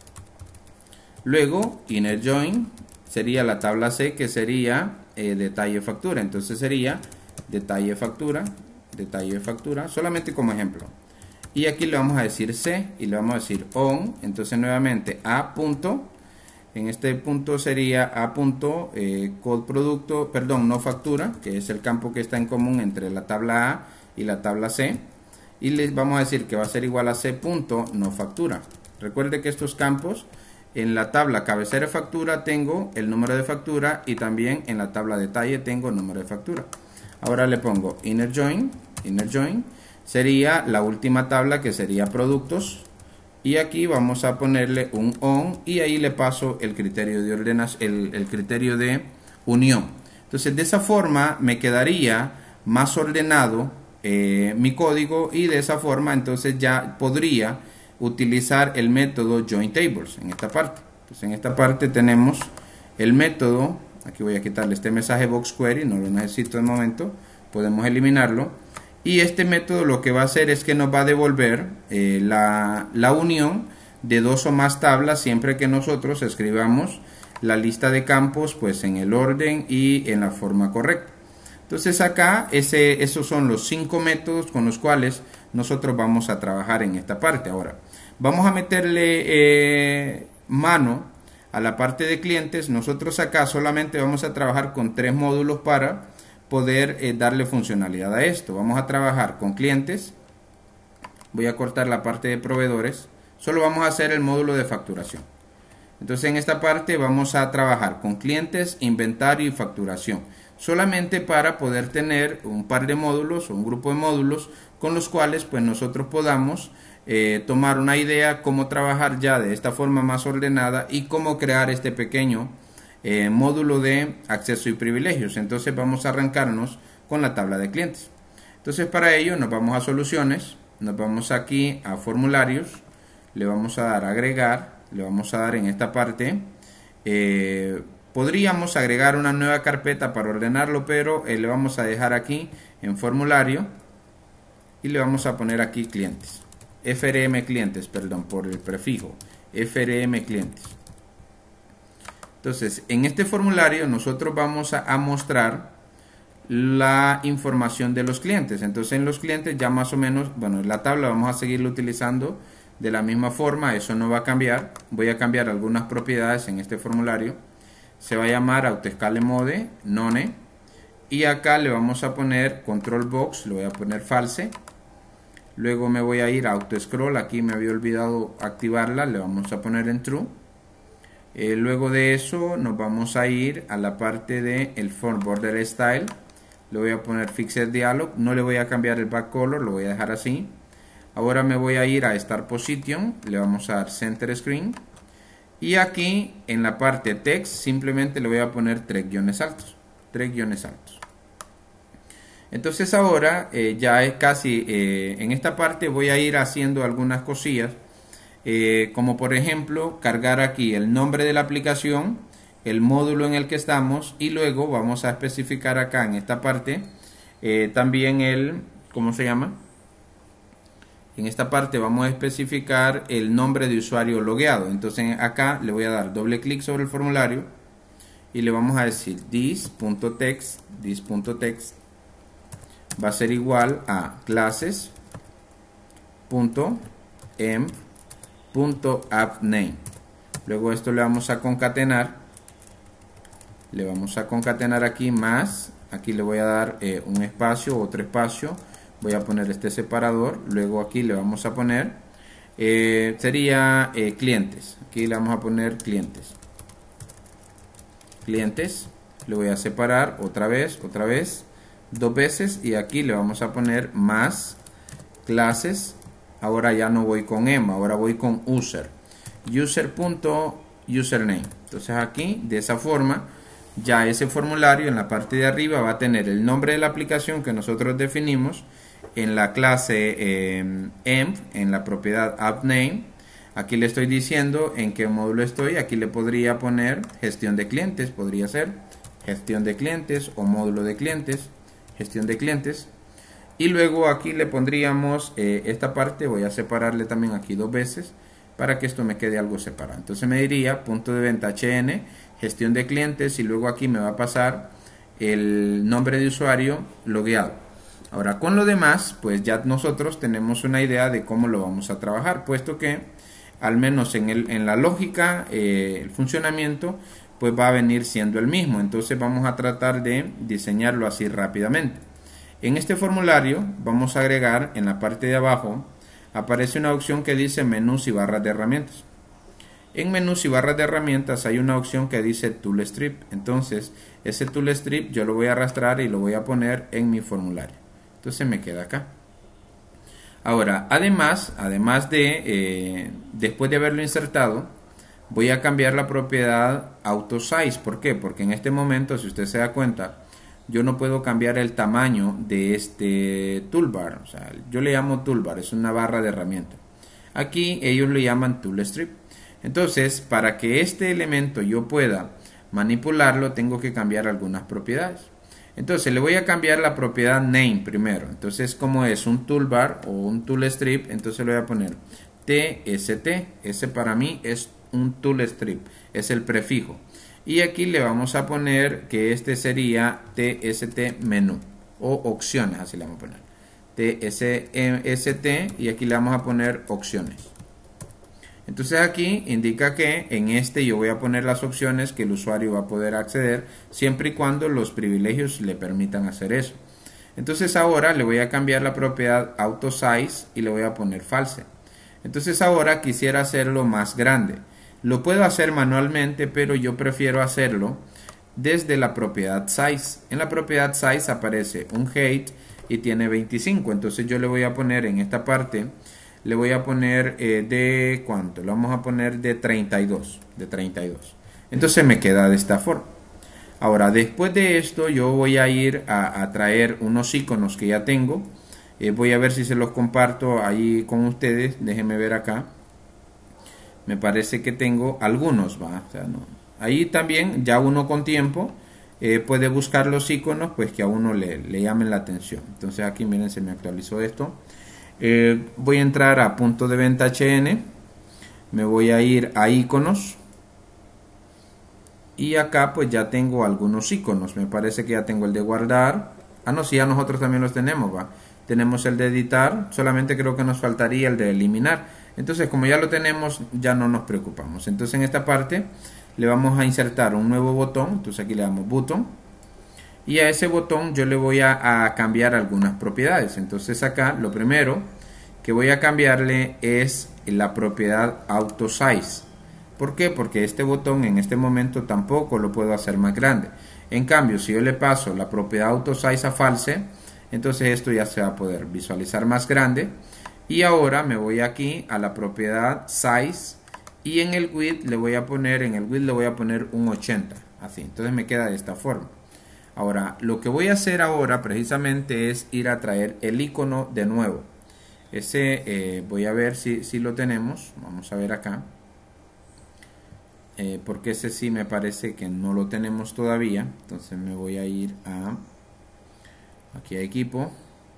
A: Luego inner join sería la tabla C, que sería eh, detalle de factura. Entonces sería detalle de factura, detalle de factura, solamente como ejemplo. Y aquí le vamos a decir C y le vamos a decir on. Entonces nuevamente A punto, en este punto sería A punto eh, code producto, perdón, no factura, que es el campo que está en común entre la tabla A y la tabla C. Y les vamos a decir que va a ser igual a C punto no factura. Recuerde que estos campos, en la tabla cabecera de factura tengo el número de factura y también en la tabla detalle tengo el número de factura. Ahora le pongo inner join, inner join sería la última tabla, que sería productos, y aquí vamos a ponerle un on y ahí le paso el criterio de ordenación, el, el criterio de unión. Entonces de esa forma me quedaría más ordenado eh, mi código y de esa forma entonces ya podría utilizar el método join tables en esta parte. Entonces en esta parte tenemos el método, aquí voy a quitarle este mensaje box query, no lo necesito de momento, podemos eliminarlo, y este método lo que va a hacer es que nos va a devolver eh, la, la unión de dos o más tablas siempre que nosotros escribamos la lista de campos pues en el orden y en la forma correcta. Entonces acá ese, esos son los cinco métodos con los cuales nosotros vamos a trabajar en esta parte. Ahora Vamos a meterle eh, mano a la parte de clientes. Nosotros acá solamente vamos a trabajar con tres módulos para poder eh, darle funcionalidad a esto. Vamos a trabajar con clientes. Voy a cortar la parte de proveedores. Solo vamos a hacer el módulo de facturación. Entonces en esta parte vamos a trabajar con clientes, inventario y facturación. Solamente para poder tener un par de módulos o un grupo de módulos con los cuales pues nosotros podamos eh, tomar una idea cómo trabajar ya de esta forma más ordenada y cómo crear este pequeño eh, módulo de acceso y privilegios. Entonces vamos a arrancarnos con la tabla de clientes. Entonces para ello nos vamos a soluciones, nos vamos aquí a formularios, le vamos a dar a agregar, le vamos a dar en esta parte, eh, podríamos agregar una nueva carpeta para ordenarlo, pero eh, le vamos a dejar aquí en formulario y le vamos a poner aquí clientes, F R M clientes, perdón, por el prefijo, F R M clientes. Entonces, en este formulario nosotros vamos a, a mostrar la información de los clientes. Entonces, en los clientes ya más o menos, bueno, la tabla vamos a seguirlo utilizando de la misma forma, eso no va a cambiar. Voy a cambiar algunas propiedades en este formulario. Se va a llamar autoscale mode none y acá le vamos a poner control box, lo voy a poner false. Luego me voy a ir a auto scroll, aquí me había olvidado activarla, le vamos a poner en true. Eh, luego de eso nos vamos a ir a la parte de el font border style, le voy a poner fixed dialog, no le voy a cambiar el back color, lo voy a dejar así. Ahora me voy a ir a Start Position, le vamos a dar Center Screen. Y aquí en la parte Text simplemente le voy a poner tres guiones altos. Tres guiones altos. Entonces ahora eh, ya es casi, eh, en esta parte voy a ir haciendo algunas cosillas. Eh, como por ejemplo cargar aquí el nombre de la aplicación, el módulo en el que estamos. Y luego vamos a especificar acá en esta parte eh, también el, ¿cómo se llama? En esta parte vamos a especificar el nombre de usuario logueado. Entonces acá le voy a dar doble clic sobre el formulario y le vamos a decir this.text, this.text va a ser igual a classes.env.appName. Luego esto le vamos a concatenar, le vamos a concatenar aquí más, aquí le voy a dar eh, un espacio, otro espacio. Voy a poner este separador, luego aquí le vamos a poner, eh, sería eh, clientes, aquí le vamos a poner clientes, clientes, le voy a separar otra vez, otra vez, dos veces y aquí le vamos a poner más clases, ahora ya no voy con em, ahora voy con user, user.username, entonces aquí de esa forma ya ese formulario en la parte de arriba va a tener el nombre de la aplicación que nosotros definimos, en la clase eh, env, en la propiedad appName. Aquí le estoy diciendo en qué módulo estoy. Aquí le podría poner gestión de clientes, podría ser gestión de clientes o módulo de clientes, gestión de clientes. Y luego aquí le pondríamos eh, esta parte, voy a separarle también aquí dos veces para que esto me quede algo separado. Entonces me diría punto de venta hn, gestión de clientes, y luego aquí me va a pasar el nombre de usuario logueado. Ahora con lo demás, pues ya nosotros tenemos una idea de cómo lo vamos a trabajar, puesto que al menos en, el, en la lógica, eh, el funcionamiento, pues va a venir siendo el mismo. Entonces vamos a tratar de diseñarlo así rápidamente. En este formulario vamos a agregar en la parte de abajo, aparece una opción que dice menús y barras de herramientas. En menús y barras de herramientas hay una opción que dice Tool Strip. Entonces ese Tool Strip yo lo voy a arrastrar y lo voy a poner en mi formulario. Entonces me queda acá. Ahora, además, además de, eh, después de haberlo insertado, voy a cambiar la propiedad AutoSize. ¿Por qué? Porque en este momento, si usted se da cuenta, yo no puedo cambiar el tamaño de este toolbar. O sea, yo le llamo toolbar, es una barra de herramienta. Aquí ellos le llaman Tool Strip. Entonces, para que este elemento yo pueda manipularlo, tengo que cambiar algunas propiedades. Entonces le voy a cambiar la propiedad name primero. Entonces, como es un toolbar o un tool strip, entonces le voy a poner tst. Ese para mí es un tool strip, es el prefijo. Y aquí le vamos a poner que este sería tst menú o opciones, así le vamos a poner tst, y aquí le vamos a poner opciones. Entonces aquí indica que en este yo voy a poner las opciones que el usuario va a poder acceder siempre y cuando los privilegios le permitan hacer eso. Entonces ahora le voy a cambiar la propiedad auto size y le voy a poner false. Entonces ahora quisiera hacerlo más grande. Lo puedo hacer manualmente, pero yo prefiero hacerlo desde la propiedad size. En la propiedad size aparece un height y tiene veinticinco. Entonces yo le voy a poner en esta parte, le voy a poner eh, de ¿cuánto? Lo vamos a poner de treinta y dos. De treinta y dos. Entonces me queda de esta forma. Ahora, después de esto, yo voy a ir a, a traer unos iconos que ya tengo. Eh, voy a ver si se los comparto ahí con ustedes. Déjenme ver acá. Me parece que tengo algunos, ¿va? O sea, no. Ahí también, ya uno con tiempo, eh, puede buscar los iconos, pues que a uno le, le llamen la atención. Entonces aquí, miren, se me actualizó esto. Eh, voy a entrar a punto de venta H N. Me voy a ir a iconos. Y acá pues ya tengo algunos iconos. Me parece que ya tengo el de guardar. Ah, no, sí, ya nosotros también los tenemos, va. Tenemos el de editar. Solamente creo que nos faltaría el de eliminar. Entonces, como ya lo tenemos, ya no nos preocupamos. Entonces, en esta parte le vamos a insertar un nuevo botón. Entonces, aquí le damos botón. Y a ese botón yo le voy a, a cambiar algunas propiedades. Entonces, acá lo primero que voy a cambiarle es la propiedad auto size. ¿Por qué? Porque este botón en este momento tampoco lo puedo hacer más grande. En cambio, si yo le paso la propiedad auto size a false, entonces esto ya se va a poder visualizar más grande. Y ahora me voy aquí a la propiedad size y en el width le voy a poner, en el width le voy a poner un ochenta. Así, entonces me queda de esta forma. Ahora, lo que voy a hacer ahora precisamente es ir a traer el icono de nuevo. Ese eh, voy a ver si, si lo tenemos. Vamos a ver acá. Eh, porque ese sí me parece que no lo tenemos todavía. Entonces me voy a ir a aquí a equipo,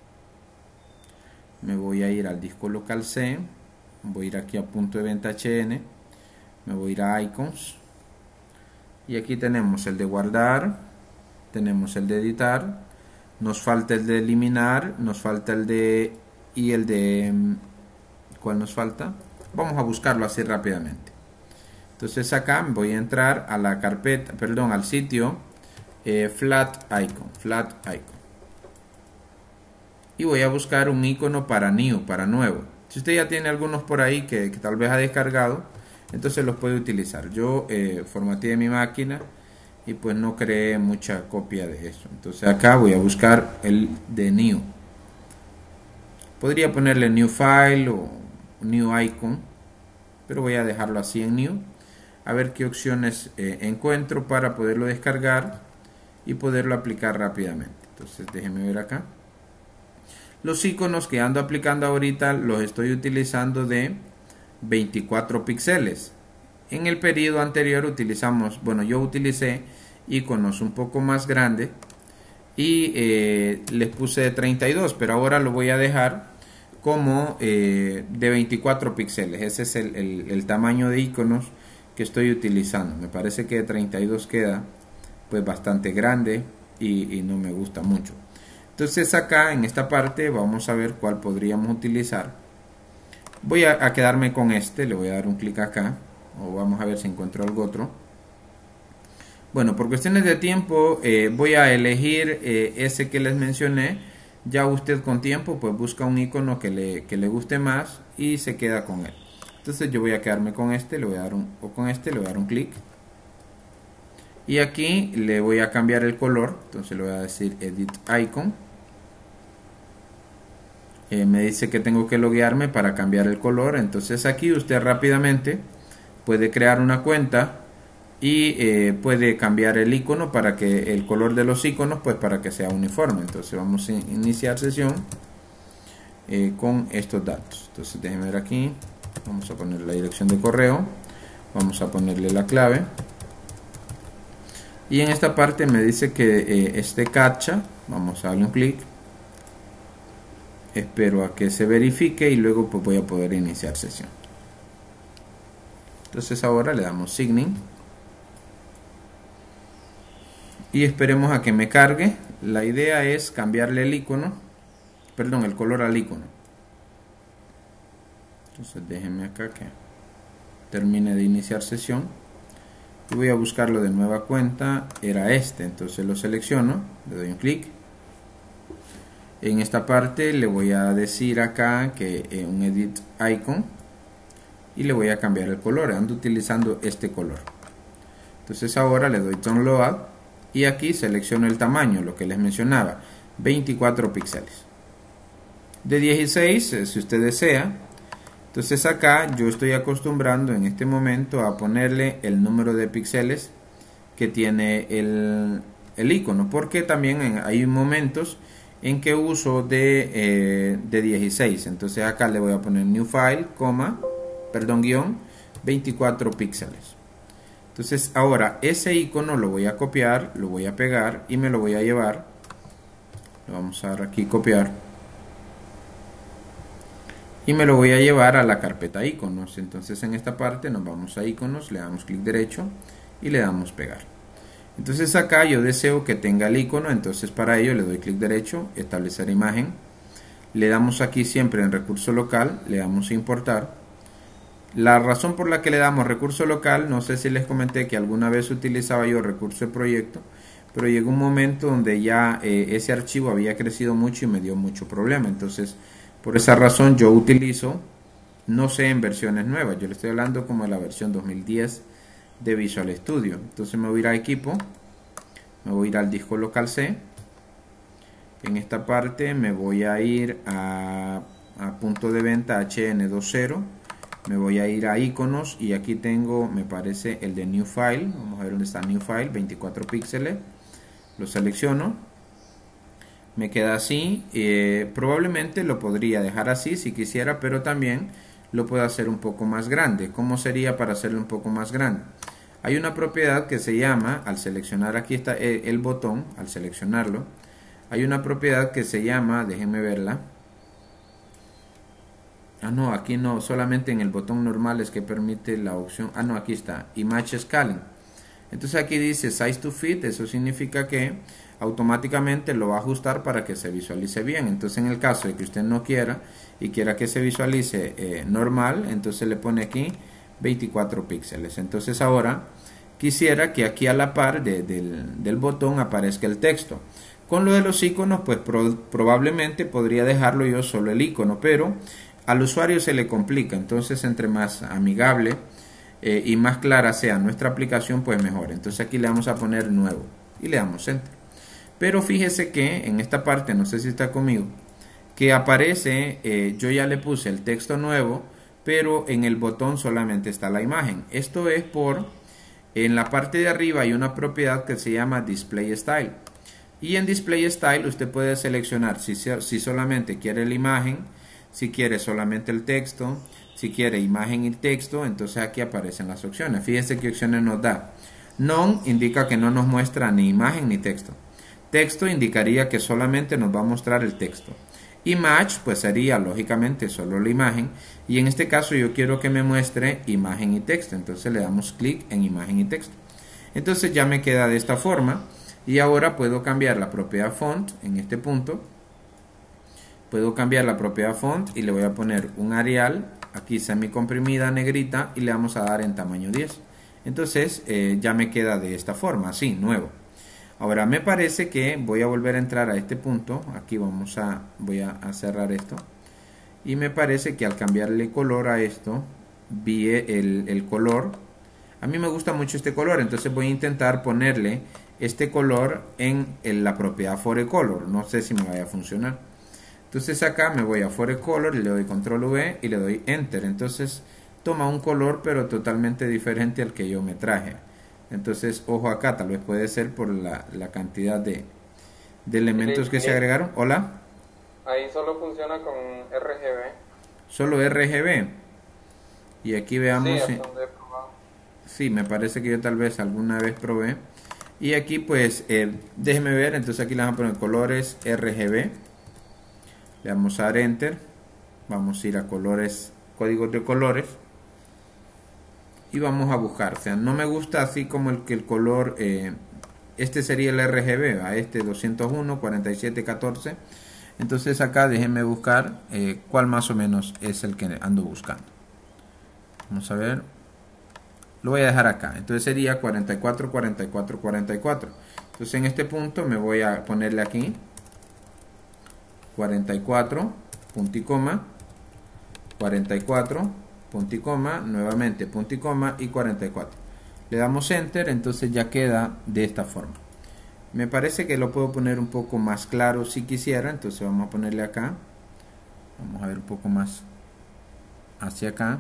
A: me voy a ir al disco local C, voy a ir aquí a punto de venta H N, me voy a ir a icons y aquí tenemos el de guardar, tenemos el de editar, nos falta el de eliminar, nos falta el de y el de ¿cuál nos falta? Vamos a buscarlo así rápidamente. Entonces acá voy a entrar a la carpeta, perdón, al sitio eh, flat icon, flat icon. Y voy a buscar un icono para new, para nuevo. Si usted ya tiene algunos por ahí que, que tal vez ha descargado, entonces los puede utilizar. Yo eh, formateé mi máquina y pues no creé mucha copia de eso. Entonces acá voy a buscar el de new. Podría ponerle new file o new icon, pero voy a dejarlo así en new. A ver qué opciones eh, encuentro para poderlo descargar y poderlo aplicar rápidamente. Entonces déjenme ver acá. Los iconos que ando aplicando ahorita los estoy utilizando de veinticuatro píxeles. En el periodo anterior utilizamos, bueno, yo utilicé iconos un poco más grandes y eh, les puse de treinta y dos, pero ahora lo voy a dejar como eh, de veinticuatro píxeles. Ese es el, el, el tamaño de iconos que estoy utilizando. Me parece que de treinta y dos queda pues bastante grande y, y no me gusta mucho. Entonces acá en esta parte vamos a ver cuál podríamos utilizar. Voy a, a quedarme con este, le voy a dar un clic acá, o vamos a ver si encuentro algo otro. Bueno, por cuestiones de tiempo eh, voy a elegir eh, ese que les mencioné. Ya usted con tiempo pues busca un icono que le, que le guste más y se queda con él. Entonces yo voy a quedarme con este, le voy a dar un, o con este le voy a dar un clic. Y aquí le voy a cambiar el color, entonces le voy a decir Edit Icon. Eh, me dice que tengo que loguearme para cambiar el color, entonces aquí usted rápidamente puede crear una cuenta y eh, puede cambiar el icono para que el color de los iconos pues para que sea uniforme. Entonces vamos a iniciar sesión eh, con estos datos. Entonces déjenme ver aquí. Vamos a poner la dirección de correo, vamos a ponerle la clave y en esta parte me dice que eh, este captcha, vamos a darle un clic, espero a que se verifique y luego pues voy a poder iniciar sesión. Entonces ahora le damos signing y esperemos a que me cargue. La idea es cambiarle el icono, perdón, el color al icono. Entonces déjenme acá que termine de iniciar sesión y voy a buscarlo de nueva cuenta. Era este, entonces lo selecciono, le doy un clic. En esta parte le voy a decir acá que eh, un edit icon y le voy a cambiar el color. Ando utilizando este color. Entonces ahora le doy download y aquí selecciono el tamaño, lo que les mencionaba, veinticuatro píxeles de dieciséis si usted desea. Entonces acá yo estoy acostumbrando en este momento a ponerle el número de píxeles que tiene el, el icono, porque también en, hay momentos en que uso de, eh, de dieciséis. Entonces acá le voy a poner new file, coma, perdón, guión, veinticuatro píxeles. Entonces ahora ese icono lo voy a copiar, lo voy a pegar y me lo voy a llevar. Lo vamos a dar aquí copiar. Y me lo voy a llevar a la carpeta iconos. Entonces en esta parte nos vamos a iconos, le damos clic derecho y le damos pegar. Entonces acá yo deseo que tenga el icono, entonces para ello le doy clic derecho, establecer imagen. Le damos aquí siempre en recurso local, le damos a importar. La razón por la que le damos recurso local, no sé si les comenté que alguna vez utilizaba yo recurso de proyecto, pero llegó un momento donde ya eh, ese archivo había crecido mucho y me dio mucho problema. Entonces por esa razón yo utilizo, no sé en versiones nuevas, yo le estoy hablando como de la versión dos mil diez de Visual Studio. Entonces me voy a ir a equipo, me voy a ir al disco local C. En esta parte me voy a ir a, a punto de venta H N veinte. Me voy a ir a iconos y aquí tengo, me parece, el de new file. Vamos a ver dónde está new file, veinticuatro píxeles. Lo selecciono. Me queda así. Eh, probablemente lo podría dejar así si quisiera, pero también lo puedo hacer un poco más grande. ¿Cómo sería para hacerlo un poco más grande? Hay una propiedad que se llama, al seleccionar aquí está el, el botón, al seleccionarlo, hay una propiedad que se llama, déjenme verla. Ah, no, aquí no, solamente en el botón normal es que permite la opción. Ah, no, aquí está, Image Scaling. Entonces aquí dice Size to Fit, eso significa que automáticamente lo va a ajustar para que se visualice bien. Entonces en el caso de que usted no quiera y quiera que se visualice eh, normal, entonces le pone aquí veinticuatro píxeles. Entonces ahora quisiera que aquí a la par de, del, del botón aparezca el texto. Con lo de los iconos, pues pro, probablemente podría dejarlo yo solo el icono, pero al usuario se le complica. Entonces entre más amigable eh, y más clara sea nuestra aplicación, pues mejor. Entonces aquí le vamos a poner nuevo y le damos enter. Pero fíjese que en esta parte, no sé si está conmigo, que aparece, eh, yo ya le puse el texto nuevo, pero en el botón solamente está la imagen. Esto es por, en la parte de arriba hay una propiedad que se llama Display Style. Y en Display Style usted puede seleccionar si, si solamente quiere la imagen, si quiere solamente el texto, si quiere imagen y texto. Entonces aquí aparecen las opciones. Fíjense qué opciones nos da. None indica que no nos muestra ni imagen ni texto. Texto indicaría que solamente nos va a mostrar el texto. Image pues sería lógicamente solo la imagen, y en este caso yo quiero que me muestre imagen y texto. Entonces le damos clic en imagen y texto. Entonces ya me queda de esta forma, y ahora puedo cambiar la propiedad font en este punto. Puedo cambiar la propiedad font y le voy a poner un Arial aquí semicomprimida negrita y le vamos a dar en tamaño diez. Entonces eh, ya me queda de esta forma, así, nuevo. Ahora me parece que voy a volver a entrar a este punto. Aquí vamos a, voy a, a cerrar esto. Y me parece que al cambiarle color a esto, vi el, el color. A mí me gusta mucho este color, entonces voy a intentar ponerle este color en, en la propiedad Forecolor. No sé si me vaya a funcionar. Entonces acá me voy a Forecolor y le doy control V y le doy Enter. Entonces toma un color pero totalmente diferente al que yo me traje. Entonces, ojo acá, tal vez puede ser por la, la cantidad de, de elementos que se agregaron. Hola.
C: Ahí solo funciona con R G B.
A: Solo R G B. Y aquí veamos.
C: Sí,
A: si, sí, me parece que yo tal vez alguna vez probé. Y aquí pues, eh, déjeme ver, entonces aquí le vamos a poner colores R G B. Le vamos a dar Enter. Vamos a ir a colores, códigos de colores. Y vamos a buscar, o sea, no me gusta así como el que el color, eh, este sería el R G B, a este doscientos uno, cuarenta y siete, catorce. Entonces acá déjenme buscar eh, cuál más o menos es el que ando buscando. Vamos a ver, lo voy a dejar acá. Entonces sería cuarenta y cuatro, cuarenta y cuatro, cuarenta y cuatro. Entonces en este punto me voy a ponerle aquí cuarenta y cuatro, punto y coma, cuarenta y cuatro, punto y coma, nuevamente punto y coma y cuarenta y cuatro. Le damos enter, entonces ya queda de esta forma. Me parece que lo puedo poner un poco más claro si quisiera, entonces vamos a ponerle acá. Vamos a ver un poco más hacia acá.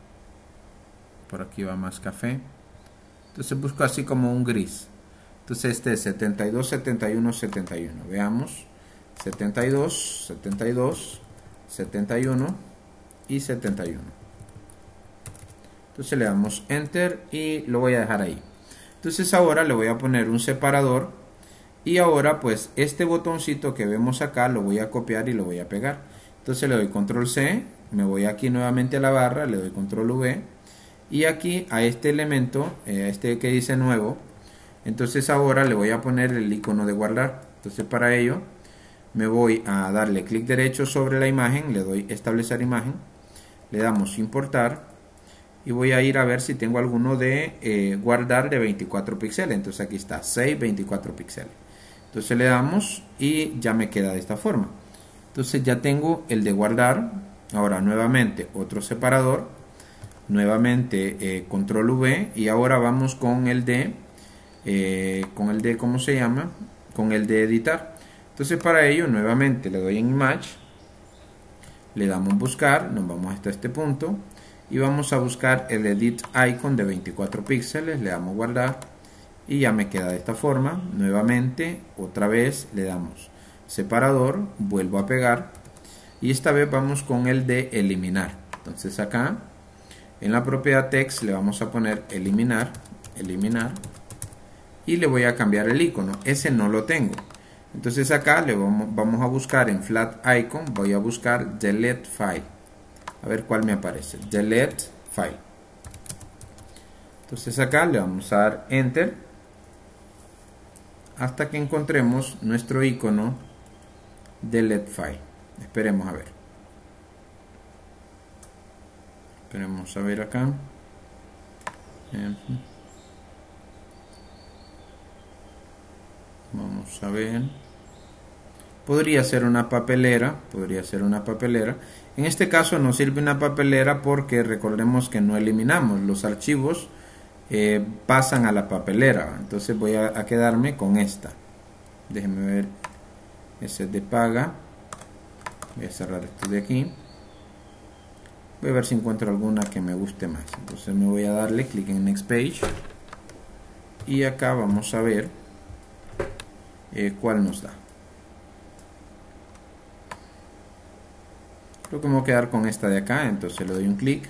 A: Por aquí va más café. Entonces busco así como un gris. Entonces este es setenta y dos, setenta y uno, setenta y uno. Veamos. setenta y dos, setenta y dos, setenta y uno y setenta y uno. Entonces le damos enter y lo voy a dejar ahí. Entonces ahora le voy a poner un separador y ahora pues este botoncito que vemos acá lo voy a copiar y lo voy a pegar. Entonces le doy control C, me voy aquí nuevamente a la barra, le doy control V y aquí a este elemento, eh, a este que dice nuevo, entonces ahora le voy a poner el icono de guardar. Entonces para ello me voy a darle clic derecho sobre la imagen, le doy establecer imagen, le damos importar y voy a ir a ver si tengo alguno de eh, guardar de veinticuatro píxeles. Entonces aquí está save veinticuatro píxeles. Entonces le damos y ya me queda de esta forma. Entonces ya tengo el de guardar. Ahora nuevamente otro separador, nuevamente eh, control V y ahora vamos con el de eh, con el de ¿cómo se llama? Con el de editar. Entonces para ello nuevamente le doy en image, le damos buscar, nos vamos hasta este punto y vamos a buscar el edit icon de veinticuatro píxeles, le damos guardar y ya me queda de esta forma. Nuevamente otra vez le damos separador, vuelvo a pegar y esta vez vamos con el de eliminar. Entonces acá en la propiedad text le vamos a poner eliminar, eliminar y le voy a cambiar el icono, ese no lo tengo. Entonces acá le vamos, vamos a buscar en flat icon, voy a buscar delete file, a ver cuál me aparece, delete file. Entonces acá le vamos a dar enter hasta que encontremos nuestro icono delete file. Esperemos a ver, esperemos a ver acá. Vamos a ver. Podría ser una papelera, podría ser una papelera. En este caso no sirve una papelera porque recordemos que no eliminamos los archivos, eh, pasan a la papelera. Entonces voy a, a quedarme con esta. Déjenme ver, ese es de paga. Voy a cerrar esto de aquí. Voy a ver si encuentro alguna que me guste más. Entonces me voy a darle clic en next page y acá vamos a ver eh, cuál nos da. Creo que me voy a quedar con esta de acá, entonces le doy un clic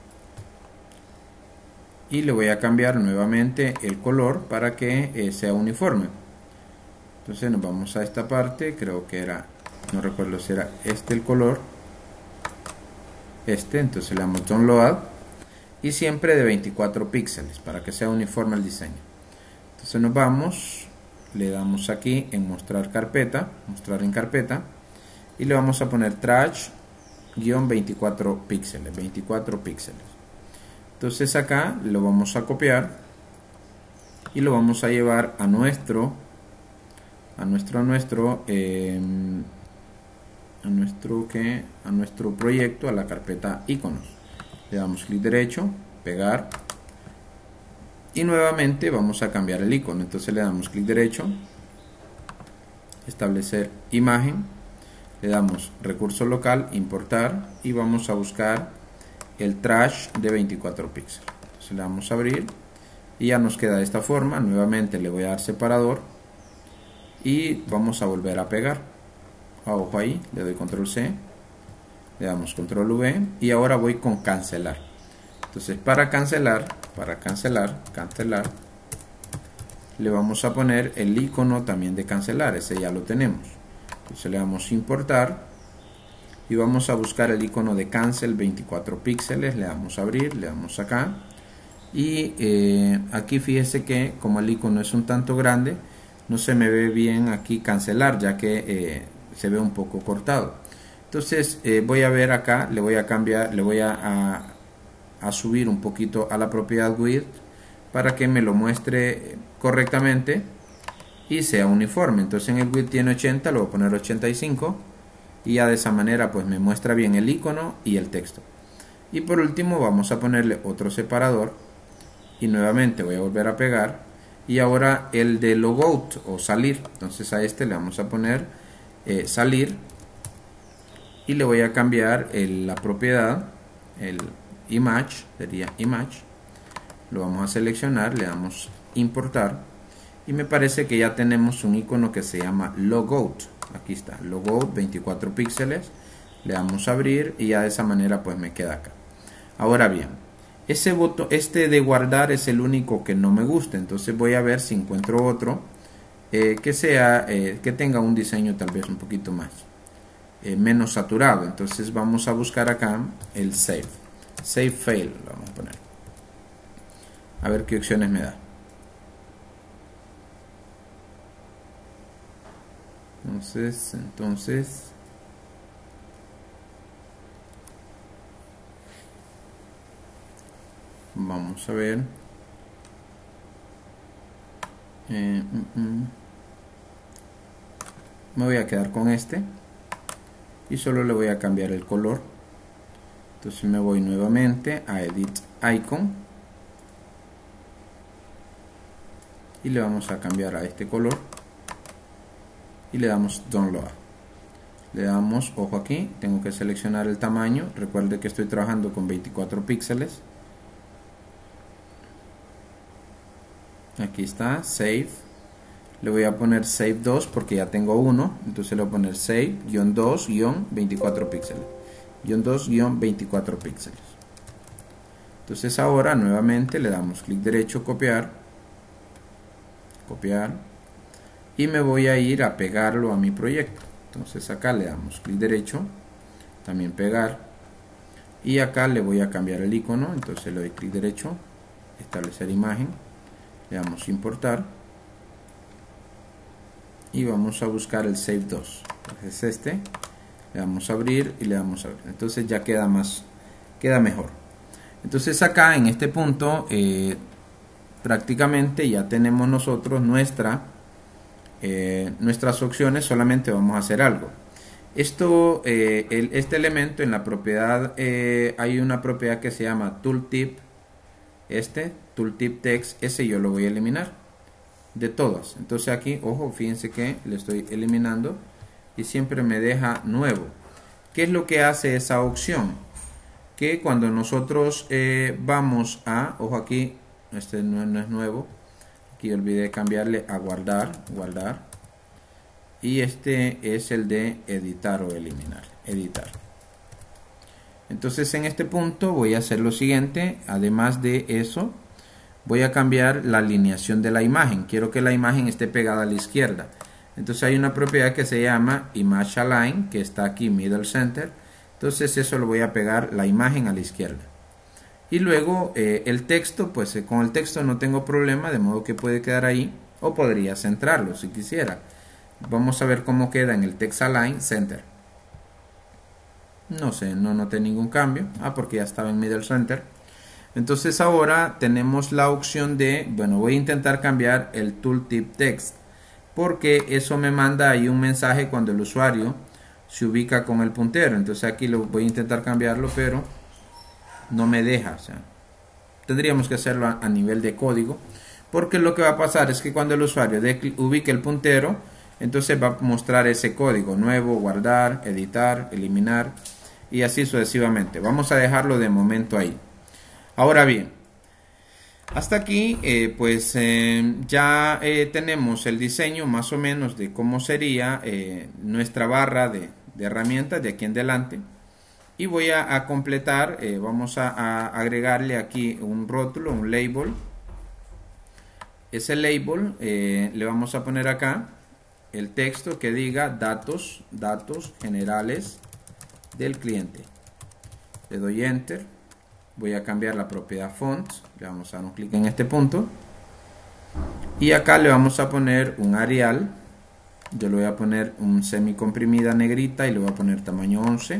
A: y le voy a cambiar nuevamente el color para que eh, sea uniforme. Entonces nos vamos a esta parte, creo que era, no recuerdo si era este el color, este, entonces le damos download y siempre de veinticuatro píxeles para que sea uniforme el diseño. Entonces nos vamos, le damos aquí en mostrar carpeta, mostrar en carpeta y le vamos a poner trash veinticuatro píxeles, veinticuatro píxeles. Entonces acá lo vamos a copiar y lo vamos a llevar a nuestro a nuestro a nuestro eh, a nuestro que a nuestro proyecto, a la carpeta iconos. Le damos clic derecho, pegar y nuevamente vamos a cambiar el icono. Entonces le damos clic derecho, establecer imagen, le damos recurso local, importar y vamos a buscar el trash de veinticuatro píxeles. Entonces le damos a abrir y ya nos queda de esta forma. Nuevamente le voy a dar separador y vamos a volver a pegar. Ojo ahí, le doy control C, le damos control V y ahora voy con cancelar. Entonces para cancelar, para cancelar, cancelar, le vamos a poner el icono también de cancelar, ese ya lo tenemos. Entonces le damos importar y vamos a buscar el icono de cancel veinticuatro píxeles, le damos a abrir, le damos acá y eh, aquí fíjese que como el icono es un tanto grande no se me ve bien aquí cancelar, ya que eh, se ve un poco cortado. Entonces eh, voy a ver acá, le voy a cambiar, le voy a, a, a subir un poquito a la propiedad width para que me lo muestre correctamente y sea uniforme. Entonces en el width tiene ochenta, lo voy a poner ochenta y cinco y ya de esa manera pues me muestra bien el icono y el texto. Y por último vamos a ponerle otro separador y nuevamente voy a volver a pegar, y ahora el de logout o salir. Entonces a este le vamos a poner eh, salir y le voy a cambiar el, la propiedad, el image, sería image. Lo vamos a seleccionar, le damos importar y me parece que ya tenemos un icono que se llama logout. Aquí está, logout, veinticuatro píxeles. Le damos a abrir y ya de esa manera pues me queda acá. Ahora bien, ese botón, este de guardar es el único que no me gusta. Entonces voy a ver si encuentro otro eh, que sea, eh, que tenga un diseño tal vez un poquito más eh, menos saturado. Entonces vamos a buscar acá el save, save fail, lo vamos a poner. A ver qué opciones me da. Entonces, entonces vamos a ver. Eh, mm, mm. Me voy a quedar con este y solo le voy a cambiar el color. Entonces me voy nuevamente a Edit Icon y le vamos a cambiar a este color y le damos Download. Le damos, ojo aquí, tengo que seleccionar el tamaño. Recuerde que estoy trabajando con veinticuatro píxeles. Aquí está, Save. Le voy a poner Save dos porque ya tengo uno. Entonces le voy a poner Save, guión dos, guión veinticuatro píxeles. Guión dos, guión veinticuatro píxeles. Entonces ahora nuevamente le damos clic derecho, copiar. Copiar. Y me voy a ir a pegarlo a mi proyecto. Entonces acá le damos clic derecho, también pegar, y acá le voy a cambiar el icono. Entonces le doy clic derecho, establecer imagen, le damos importar y vamos a buscar el Save dos. Entonces este, le damos a abrir y le damos a abrir. Entonces ya queda más, queda mejor. Entonces acá en este punto eh, prácticamente ya tenemos nosotros nuestra Eh, nuestras opciones. Solamente vamos a hacer algo. Esto, eh, el, este elemento en la propiedad, eh, hay una propiedad que se llama tooltip. Este tooltip text, ese yo lo voy a eliminar de todas. Entonces aquí, ojo, fíjense que le estoy eliminando y siempre me deja nuevo. ¿Qué es lo que hace esa opción? Que cuando nosotros eh, vamos a, ojo aquí, este no, no es nuevo. Aquí olvidé cambiarle a guardar, guardar. Y este es el de editar o eliminar, editar. Entonces en este punto voy a hacer lo siguiente. Además de eso, voy a cambiar la alineación de la imagen. Quiero que la imagen esté pegada a la izquierda. Entonces hay una propiedad que se llama Image Align, que está aquí, Middle Center. Entonces eso lo voy a pegar la imagen a la izquierda. Y luego eh, el texto, pues eh, con el texto no tengo problema, de modo que puede quedar ahí, o podría centrarlo si quisiera. Vamos a ver cómo queda en el Text Align Center. No sé, no noté ningún cambio. Ah, porque ya estaba en Middle Center. Entonces ahora tenemos la opción de, bueno, voy a intentar cambiar el Tooltip Text, porque eso me manda ahí un mensaje cuando el usuario se ubica con el puntero. Entonces aquí lo voy a intentar cambiarlo, pero no me deja. O sea, tendríamos que hacerlo a, a nivel de código, porque lo que va a pasar es que cuando el usuario de, ubique el puntero, entonces va a mostrar ese código nuevo, guardar, editar, eliminar y así sucesivamente. Vamos a dejarlo de momento ahí. Ahora bien, hasta aquí eh, pues eh, ya eh, tenemos el diseño más o menos de cómo sería eh, nuestra barra de, de herramientas de aquí en adelante. Y voy a, a completar, eh, vamos a, a agregarle aquí un rótulo, un label. Ese label eh, le vamos a poner acá el texto que diga datos, datos generales del cliente. Le doy Enter. Voy a cambiar la propiedad font. Le vamos a dar un clic en este punto. Y acá le vamos a poner un Arial. Yo le voy a poner un semicomprimida negrita y le voy a poner tamaño once.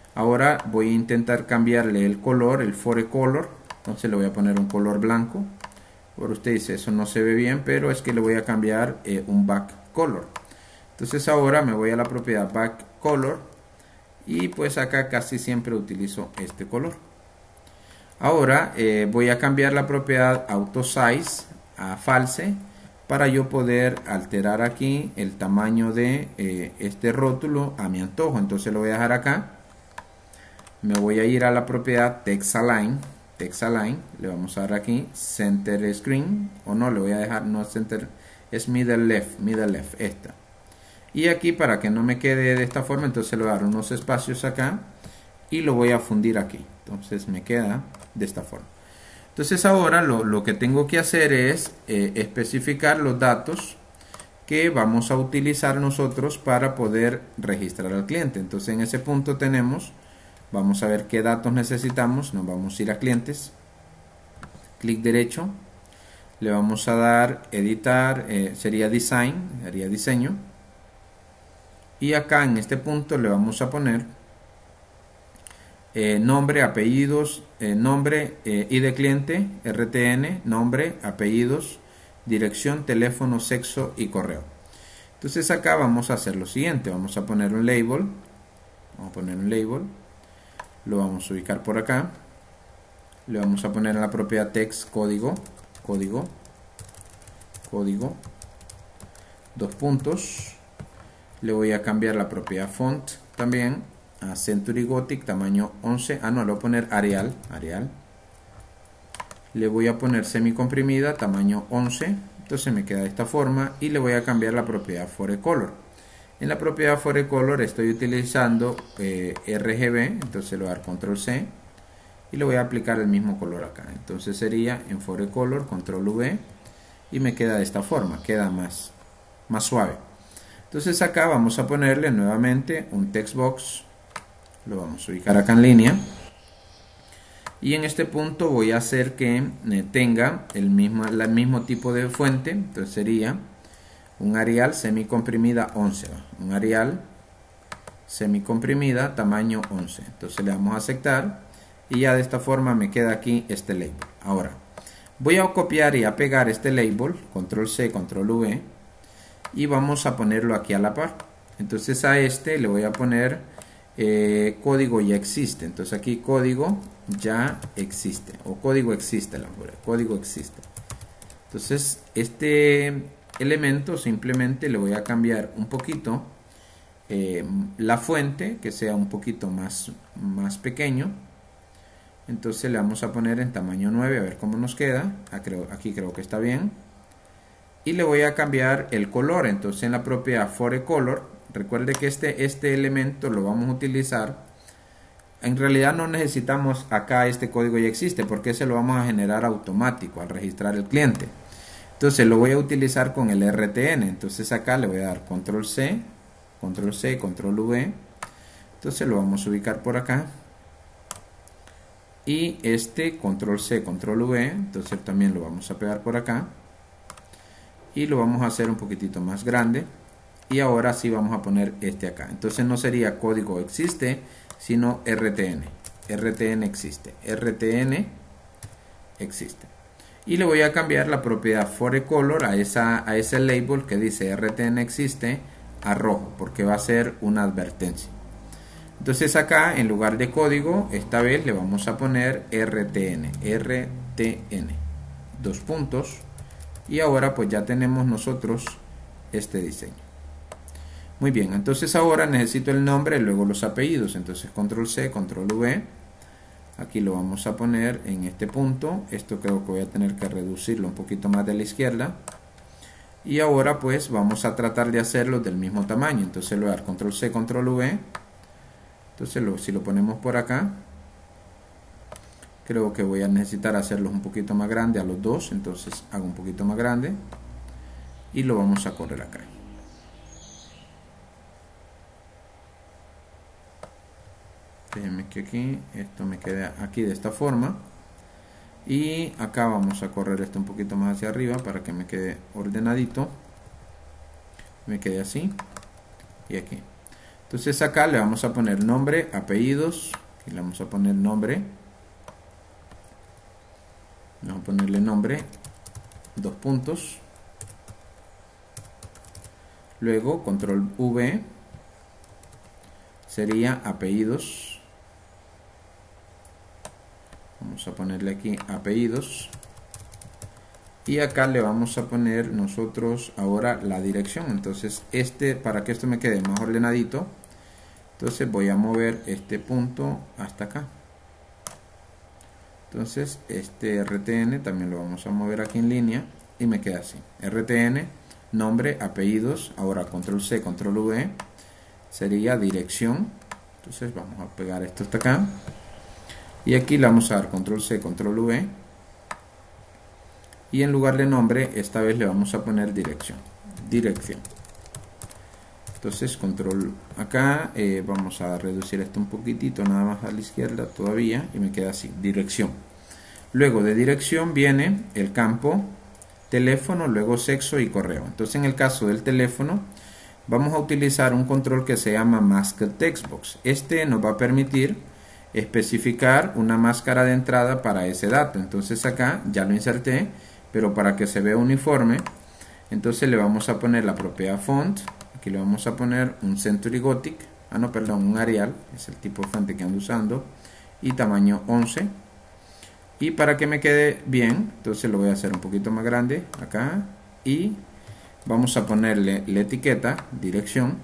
A: Ahora voy a intentar cambiarle el color, el fore color. Entonces le voy a poner un color blanco. Por usted dice, eso no se ve bien, pero es que le voy a cambiar eh, un back color. Entonces ahora me voy a la propiedad back color y pues acá casi siempre utilizo este color. Ahora eh, voy a cambiar la propiedad auto size a false para yo poder alterar aquí el tamaño de eh, este rótulo a mi antojo. Entonces lo voy a dejar acá. Me voy a ir a la propiedad text align. Text align, le vamos a dar aquí center screen, o no, le voy a dejar no center, es middle left, middle left, esta. Y aquí para que no me quede de esta forma, entonces le voy a dar unos espacios acá y lo voy a fundir aquí. Entonces me queda de esta forma. Entonces ahora lo, lo que tengo que hacer es eh, especificar los datos que vamos a utilizar nosotros para poder registrar al cliente. Entonces en ese punto tenemos, vamos a ver qué datos necesitamos. Nos vamos a ir a clientes, clic derecho, le vamos a dar editar, eh, sería design, sería diseño, y acá en este punto le vamos a poner eh, nombre, apellidos, eh, nombre, eh, I D cliente, R T N, nombre, apellidos, dirección, teléfono, sexo y correo. Entonces acá vamos a hacer lo siguiente, vamos a poner un label, vamos a poner un label, lo vamos a ubicar por acá, le vamos a poner en la propiedad text código, código, código, dos puntos, le voy a cambiar la propiedad font también a Century Gothic tamaño once, ah no, le voy a poner Arial, Arial, le voy a poner semicomprimida tamaño once, entonces me queda de esta forma y le voy a cambiar la propiedad forecolor. En la propiedad forecolor estoy utilizando eh, R G B, entonces le voy a dar control C y le voy a aplicar el mismo color acá. Entonces sería en forecolor, control V y me queda de esta forma, queda más, más suave. Entonces acá vamos a ponerle nuevamente un text box, lo vamos a ubicar acá en línea y en este punto voy a hacer que eh, tenga el mismo, el mismo tipo de fuente. Entonces sería un Arial semicomprimida once, un Arial semicomprimida tamaño once. Entonces le vamos a aceptar y ya de esta forma me queda aquí este label. Ahora voy a copiar y a pegar este label, control C, control V, y vamos a ponerlo aquí a la par. Entonces a este le voy a poner eh, código ya existe. Entonces aquí código ya existe, o código existe, la código existe. Entonces este elemento simplemente le voy a cambiar un poquito eh, la fuente, que sea un poquito más, más pequeño. Entonces le vamos a poner en tamaño nueve, a ver cómo nos queda. Aquí creo, aquí creo que está bien. Y le voy a cambiar el color. Entonces en la propiedad forecolor, recuerde que este, este elemento lo vamos a utilizar. En realidad no necesitamos acá este código ya existe, porque ese lo vamos a generar automático al registrar el cliente. Entonces lo voy a utilizar con el R T N. Entonces acá le voy a dar control C, control C, control V. Entonces lo vamos a ubicar por acá. Y este control C, control V, entonces también lo vamos a pegar por acá. Y lo vamos a hacer un poquitito más grande. Y ahora sí vamos a poner este acá. Entonces no sería código existe, sino R T N. R T N existe. R T N existe. Y le voy a cambiar la propiedad forecolor a, esa, a ese label que dice R T N existe a rojo, porque va a ser una advertencia. Entonces acá en lugar de código, esta vez le vamos a poner R T N. R T N. Dos puntos. Y ahora pues ya tenemos nosotros este diseño. Muy bien, entonces ahora necesito el nombre y luego los apellidos. Entonces control C, control V. Aquí lo vamos a poner en este punto. Esto creo que voy a tener que reducirlo un poquito más de la izquierda. Y ahora pues vamos a tratar de hacerlo del mismo tamaño. Entonces le voy a dar control C, control V. Entonces lo, si lo ponemos por acá, creo que voy a necesitar hacerlos un poquito más grande a los dos. Entonces hago un poquito más grande y lo vamos a correr acá. Déjenme que aquí esto me quede aquí de esta forma. Y acá vamos a correr esto un poquito más hacia arriba para que me quede ordenadito. Me quede así. Y aquí. Entonces acá le vamos a poner nombre, apellidos. Y le vamos a poner nombre. Vamos a ponerle nombre, dos puntos, luego control V sería apellidos, vamos a ponerle aquí apellidos, y acá le vamos a poner nosotros ahora la dirección. Entonces este, para que esto me quede más ordenadito, entonces voy a mover este punto hasta acá. Entonces este R T N también lo vamos a mover aquí en línea y me queda así: R T N, nombre, apellidos. Ahora control C, control V sería dirección. Entonces vamos a pegar esto hasta acá y aquí le vamos a dar control C, control V, y en lugar de nombre esta vez le vamos a poner dirección, dirección. Entonces control acá, eh, vamos a reducir esto un poquitito, nada más a la izquierda todavía, y me queda así, dirección. Luego de dirección viene el campo teléfono, luego sexo y correo. Entonces en el caso del teléfono vamos a utilizar un control que se llama Masked Text Box. Este nos va a permitir especificar una máscara de entrada para ese dato. Entonces acá ya lo inserté, pero para que se vea uniforme, entonces le vamos a poner la propiedad font. Aquí le vamos a poner un Century Gothic, ah no, perdón, un Arial, es el tipo de fuente que ando usando, y tamaño once. Y para que me quede bien, entonces lo voy a hacer un poquito más grande acá, y vamos a ponerle la etiqueta dirección.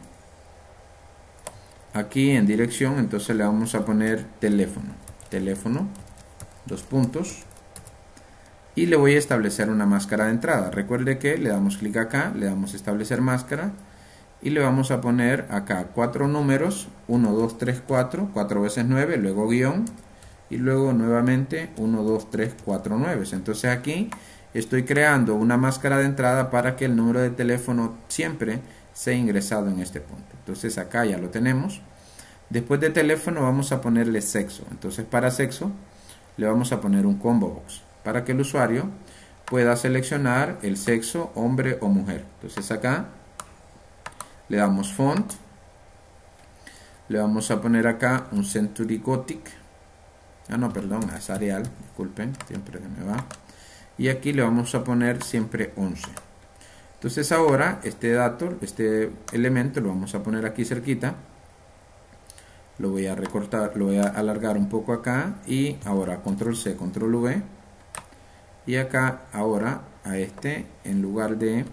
A: Aquí en dirección, entonces le vamos a poner teléfono, teléfono, dos puntos, y le voy a establecer una máscara de entrada. Recuerde que le damos clic acá, le damos establecer máscara, y le vamos a poner acá cuatro números, uno, dos, tres, cuatro, cuatro veces nueve, luego guión, y luego nuevamente uno, dos, tres, cuatro, nueve. Entonces aquí estoy creando una máscara de entrada para que el número de teléfono siempre sea ingresado en este punto. Entonces acá ya lo tenemos. Después de teléfono vamos a ponerle sexo. Entonces para sexo le vamos a poner un combo box para que el usuario pueda seleccionar el sexo, hombre o mujer. Entonces acá le damos font, le vamos a poner acá un Century Gothic, ah no, perdón, es Arial, disculpen, siempre se me va, y aquí le vamos a poner siempre once. Entonces ahora este dato, este elemento lo vamos a poner aquí cerquita, lo voy a recortar, lo voy a alargar un poco acá, y ahora control C, control V, y acá ahora a este, en lugar de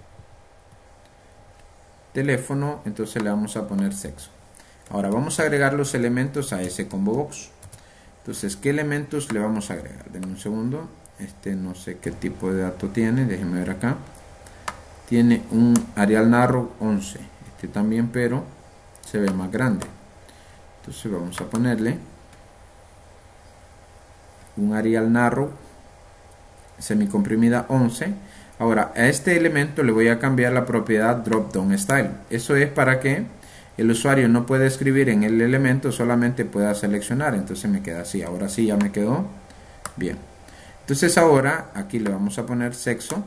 A: teléfono, entonces le vamos a poner sexo. Ahora vamos a agregar los elementos a ese combo box. Entonces, ¿qué elementos le vamos a agregar? Denme un segundo. Este no sé qué tipo de dato tiene, déjenme ver acá. Tiene un Arial Narrow once, este también, pero se ve más grande. Entonces vamos a ponerle un Arial Narrow semicomprimida once. Ahora a este elemento le voy a cambiar la propiedad Drop Down Style. Eso es para que el usuario no pueda escribir en el elemento, solamente pueda seleccionar. Entonces me queda así. Ahora sí ya me quedó bien. Entonces ahora aquí le vamos a poner sexo.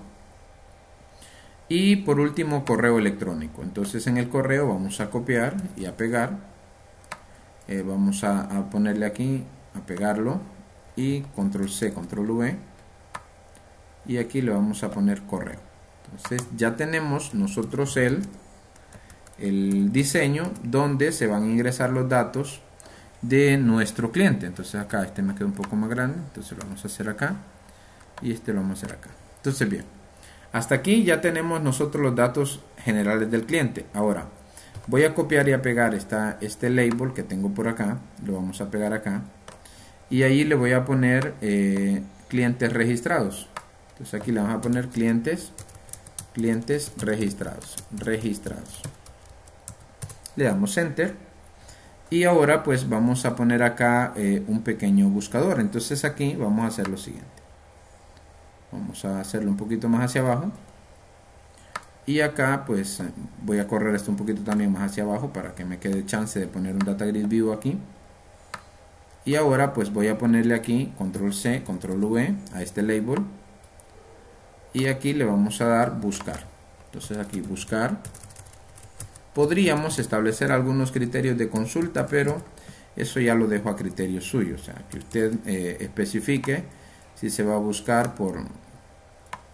A: Y por último correo electrónico. Entonces en el correo vamos a copiar y a pegar. Eh, vamos a, a ponerle aquí, a pegarlo. Y control C, control V. Y aquí le vamos a poner correo. Entonces ya tenemos nosotros el, el diseño donde se van a ingresar los datos de nuestro cliente. Entonces acá este me queda un poco más grande, entonces lo vamos a hacer acá y este lo vamos a hacer acá. Entonces bien, hasta aquí ya tenemos nosotros los datos generales del cliente. Ahora voy a copiar y a pegar esta, este label que tengo por acá, lo vamos a pegar acá y ahí le voy a poner eh, clientes registrados. Entonces aquí le vamos a poner clientes, clientes registrados, registrados. Le damos enter y ahora pues vamos a poner acá eh, un pequeño buscador. Entonces aquí vamos a hacer lo siguiente. Vamos a hacerlo un poquito más hacia abajo y acá pues voy a correr esto un poquito también más hacia abajo para que me quede chance de poner un data grid view aquí. Y ahora pues voy a ponerle aquí control C, control V a este label. Y aquí le vamos a dar buscar. Entonces aquí buscar. Podríamos establecer algunos criterios de consulta, pero eso ya lo dejo a criterio suyo. O sea, que usted eh, especifique si se va a buscar por,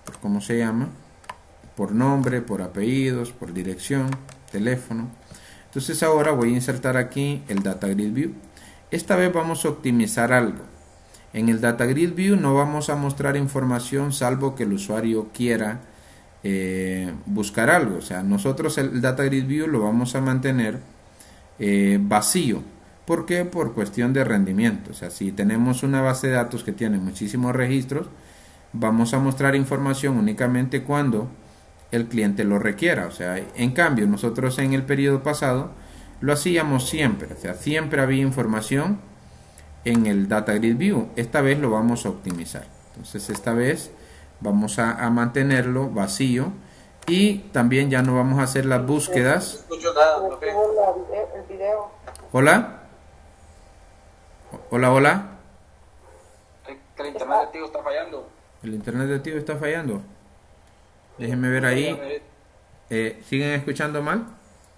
A: por cómo se llama, por nombre, por apellidos, por dirección, teléfono. Entonces ahora voy a insertar aquí el Data Grid View. Esta vez vamos a optimizar algo. En el Data Grid View no vamos a mostrar información salvo que el usuario quiera eh, buscar algo. O sea, nosotros el Data Grid View lo vamos a mantener eh, vacío. ¿Por qué? Por cuestión de rendimiento. O sea, si tenemos una base de datos que tiene muchísimos registros, vamos a mostrar información únicamente cuando el cliente lo requiera. O sea, en cambio, nosotros en el periodo pasado lo hacíamos siempre. O sea, siempre había información en el Data Grid View. Esta vez lo vamos a optimizar. Entonces, esta vez vamos a, a mantenerlo vacío y también ya no vamos a hacer las búsquedas.
C: No escucho nada, ¿no?
D: El video.
A: Hola. Hola, hola.
C: Es que el internet de tío está fallando.
A: El internet de tío está fallando. Déjenme ver ahí. Eh, ¿Siguen escuchando mal?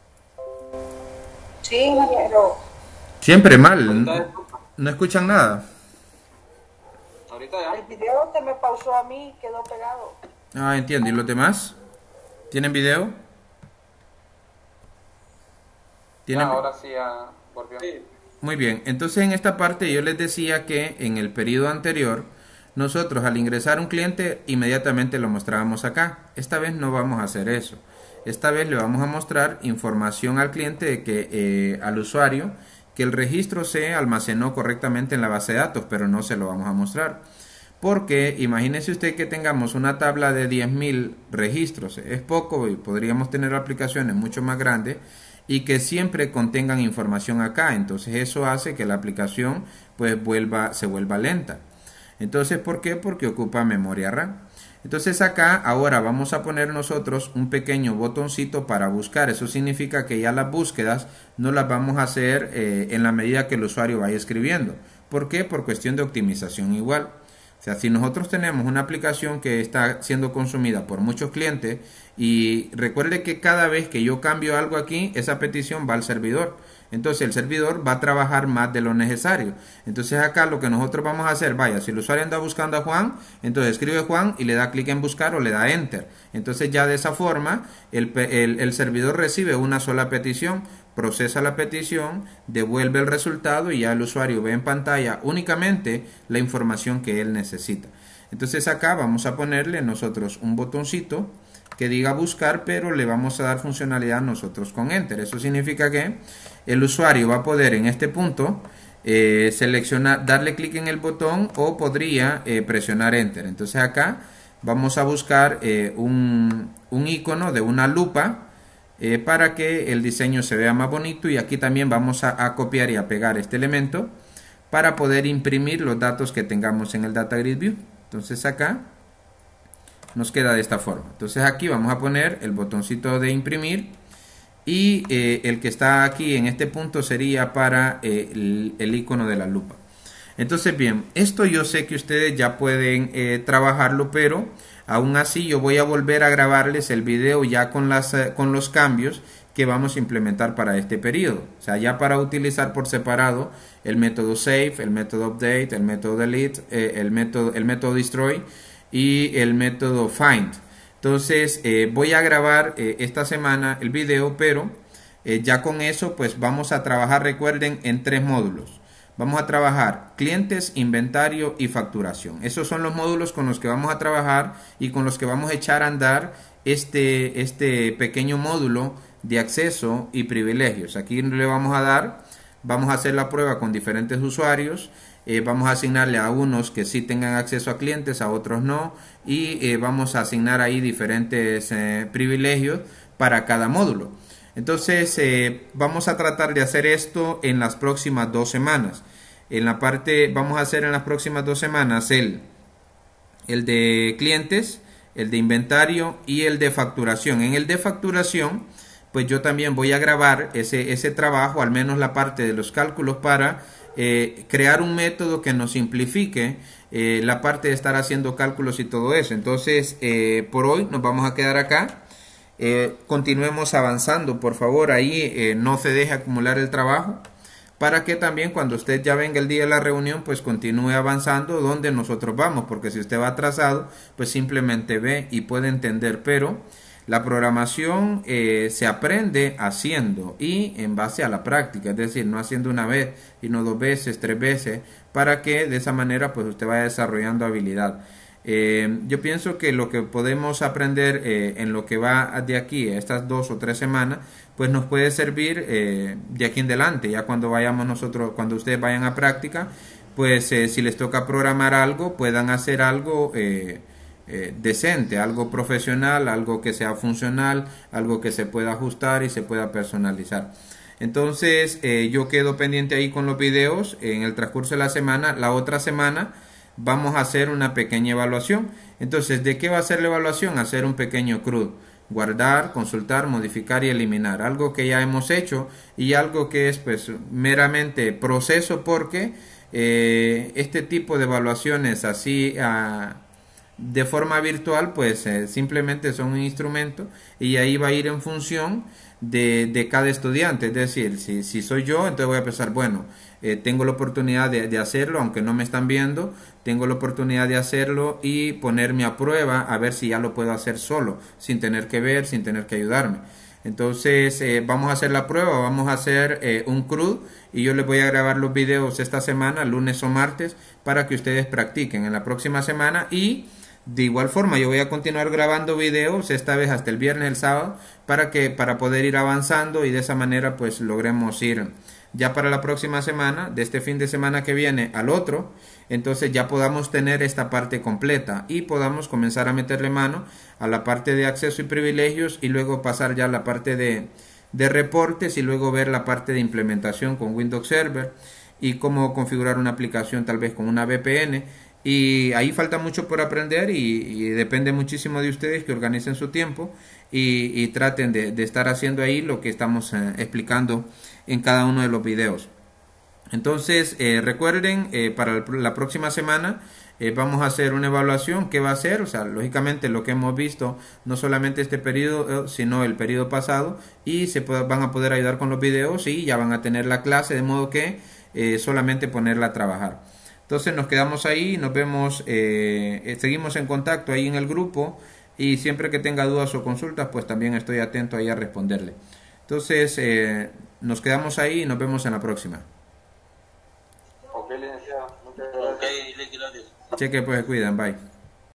D: Sí, pero...
A: Siempre mal. No, no escuchan nada.
C: Ahorita ya.
D: el video se me pausó a mí y quedó pegado.
A: Ah, entiendo. ¿Y los demás? ¿Tienen video? ¿Tienen?
C: Ah, ahora sí ya volvió. Sí.
A: Muy bien. Entonces en esta parte yo les decía que en el periodo anterior nosotros al ingresar un cliente inmediatamente lo mostrábamos acá. Esta vez no vamos a hacer eso. Esta vez le vamos a mostrar información al cliente de que eh, al usuario que el registro se almacenó correctamente en la base de datos, pero no se lo vamos a mostrar. Porque imagínese usted que tengamos una tabla de diez mil registros. Es poco y podríamos tener aplicaciones mucho más grandes y que siempre contengan información acá. Entonces eso hace que la aplicación pues vuelva, se vuelva lenta. Entonces, ¿por qué? Porque ocupa memoria RAM. Entonces acá ahora vamos a poner nosotros un pequeño botoncito para buscar. Eso significa que ya las búsquedas no las vamos a hacer eh, en la medida que el usuario vaya escribiendo. ¿Por qué? Por cuestión de optimización igual. O sea, si nosotros tenemos una aplicación que está siendo consumida por muchos clientes y recuerde que cada vez que yo cambio algo aquí, esa petición va al servidor. Entonces el servidor va a trabajar más de lo necesario. Entonces acá lo que nosotros vamos a hacer, vaya, si el usuario anda buscando a Juan, entonces escribe Juan y le da clic en buscar o le da enter. Entonces ya de esa forma el, el, el servidor recibe una sola petición, procesa la petición, devuelve el resultado y ya el usuario ve en pantalla únicamente la información que él necesita. Entonces acá vamos a ponerle nosotros un botoncito que diga buscar, pero le vamos a dar funcionalidad nosotros con enter. Eso significa que el usuario va a poder en este punto eh, seleccionar, darle clic en el botón o podría eh, presionar enter. Entonces acá vamos a buscar eh, un, un icono de una lupa eh, para que el diseño se vea más bonito, y aquí también vamos a, a copiar y a pegar este elemento para poder imprimir los datos que tengamos en el Data Grid View. Entonces acá nos queda de esta forma. Entonces aquí vamos a poner el botoncito de imprimir y eh, el que está aquí en este punto sería para eh, el, el icono de la lupa. Entonces bien, esto yo sé que ustedes ya pueden eh, trabajarlo, pero aún así yo voy a volver a grabarles el video ya con, las, eh, con los cambios que vamos a implementar para este periodo. O sea, ya para utilizar por separado el método save, el método update, el método delete, eh, el, método, el método destroy y el método find. Entonces eh, voy a grabar eh, esta semana el video, pero eh, ya con eso pues vamos a trabajar, recuerden, en tres módulos. Vamos a trabajar clientes, inventario y facturación. Esos son los módulos con los que vamos a trabajar y con los que vamos a echar a andar este, este pequeño módulo de acceso y privilegios. Aquí le vamos a dar, vamos a hacer la prueba con diferentes usuarios. Eh, vamos a asignarle a unos que sí tengan acceso a clientes, a otros no, y eh, vamos a asignar ahí diferentes eh, privilegios para cada módulo. Entonces eh, vamos a tratar de hacer esto en las próximas dos semanas. En la parte, vamos a hacer en las próximas dos semanas el, el de clientes, el de inventario y el de facturación. En el de facturación, pues yo también voy a grabar ese, ese trabajo, al menos la parte de los cálculos, para Eh, crear un método que nos simplifique eh, la parte de estar haciendo cálculos y todo eso. Entonces eh, por hoy nos vamos a quedar acá. Eh, continuemos avanzando, por favor. Ahí eh, no se deje acumular el trabajo. para que también cuando usted ya venga el día de la reunión, pues continúe avanzando donde nosotros vamos, porque si usted va atrasado, pues simplemente ve y puede entender, pero la programación eh, se aprende haciendo y en base a la práctica, es decir, no haciendo una vez, sino dos veces, tres veces, para que de esa manera pues usted vaya desarrollando habilidad. Eh, yo pienso que lo que podemos aprender eh, en lo que va de aquí, estas dos o tres semanas, pues nos puede servir eh, de aquí en adelante, ya cuando vayamos nosotros, cuando ustedes vayan a práctica, pues eh, si les toca programar algo, puedan hacer algo eh, eh, decente, algo profesional, algo que sea funcional, algo que se pueda ajustar y se pueda personalizar. Entonces eh, yo quedo pendiente ahí con los videos en el transcurso de la semana. La otra semana vamos a hacer una pequeña evaluación. Entonces, ¿de qué va a ser la evaluación? Hacer un pequeño C R U D. Guardar, consultar, modificar y eliminar. Algo que ya hemos hecho y algo que es pues meramente proceso, porque eh, este tipo de evaluaciones así uh, de forma virtual pues eh, simplemente son un instrumento y ahí va a ir en función de, de cada estudiante. Es decir, si, si soy yo, entonces voy a pensar, bueno, eh, tengo la oportunidad de, de hacerlo, aunque no me están viendo, tengo la oportunidad de hacerlo y ponerme a prueba a ver si ya lo puedo hacer solo, sin tener que ver, sin tener que ayudarme. Entonces eh, vamos a hacer la prueba, vamos a hacer eh, un C R U D y yo les voy a grabar los videos esta semana, lunes o martes, para que ustedes practiquen en la próxima semana. Y de igual forma yo voy a continuar grabando videos, esta vez hasta el viernes, el sábado, para que para poder ir avanzando y de esa manera pues logremos ir ya para la próxima semana, de este fin de semana que viene al otro, entonces ya podamos tener esta parte completa y podamos comenzar a meterle mano a la parte de acceso y privilegios y luego pasar ya a la parte de, de reportes y luego ver la parte de implementación con Windows Server y cómo configurar una aplicación tal vez con una V P N. Y ahí falta mucho por aprender y, y depende muchísimo de ustedes que organicen su tiempo y, y traten de, de estar haciendo ahí lo que estamos eh, explicando en cada uno de los videos. Entonces eh, recuerden, eh, para la próxima semana eh, vamos a hacer una evaluación. ¿Qué va a ser? O sea, lógicamente lo que hemos visto, no solamente este periodo, sino el periodo pasado, y se puede, van a poder ayudar con los videos y ya van a tener la clase, de modo que eh, solamente ponerla a trabajar. Entonces nos quedamos ahí, nos vemos, eh, seguimos en contacto ahí en el grupo y siempre que tenga dudas o consultas pues también estoy atento ahí a responderle. Entonces eh, nos quedamos ahí y nos vemos en la próxima.
B: Ok, licenciado, muchas gracias.
E: Ok, gracias.
A: Cheque pues, cuidan, bye.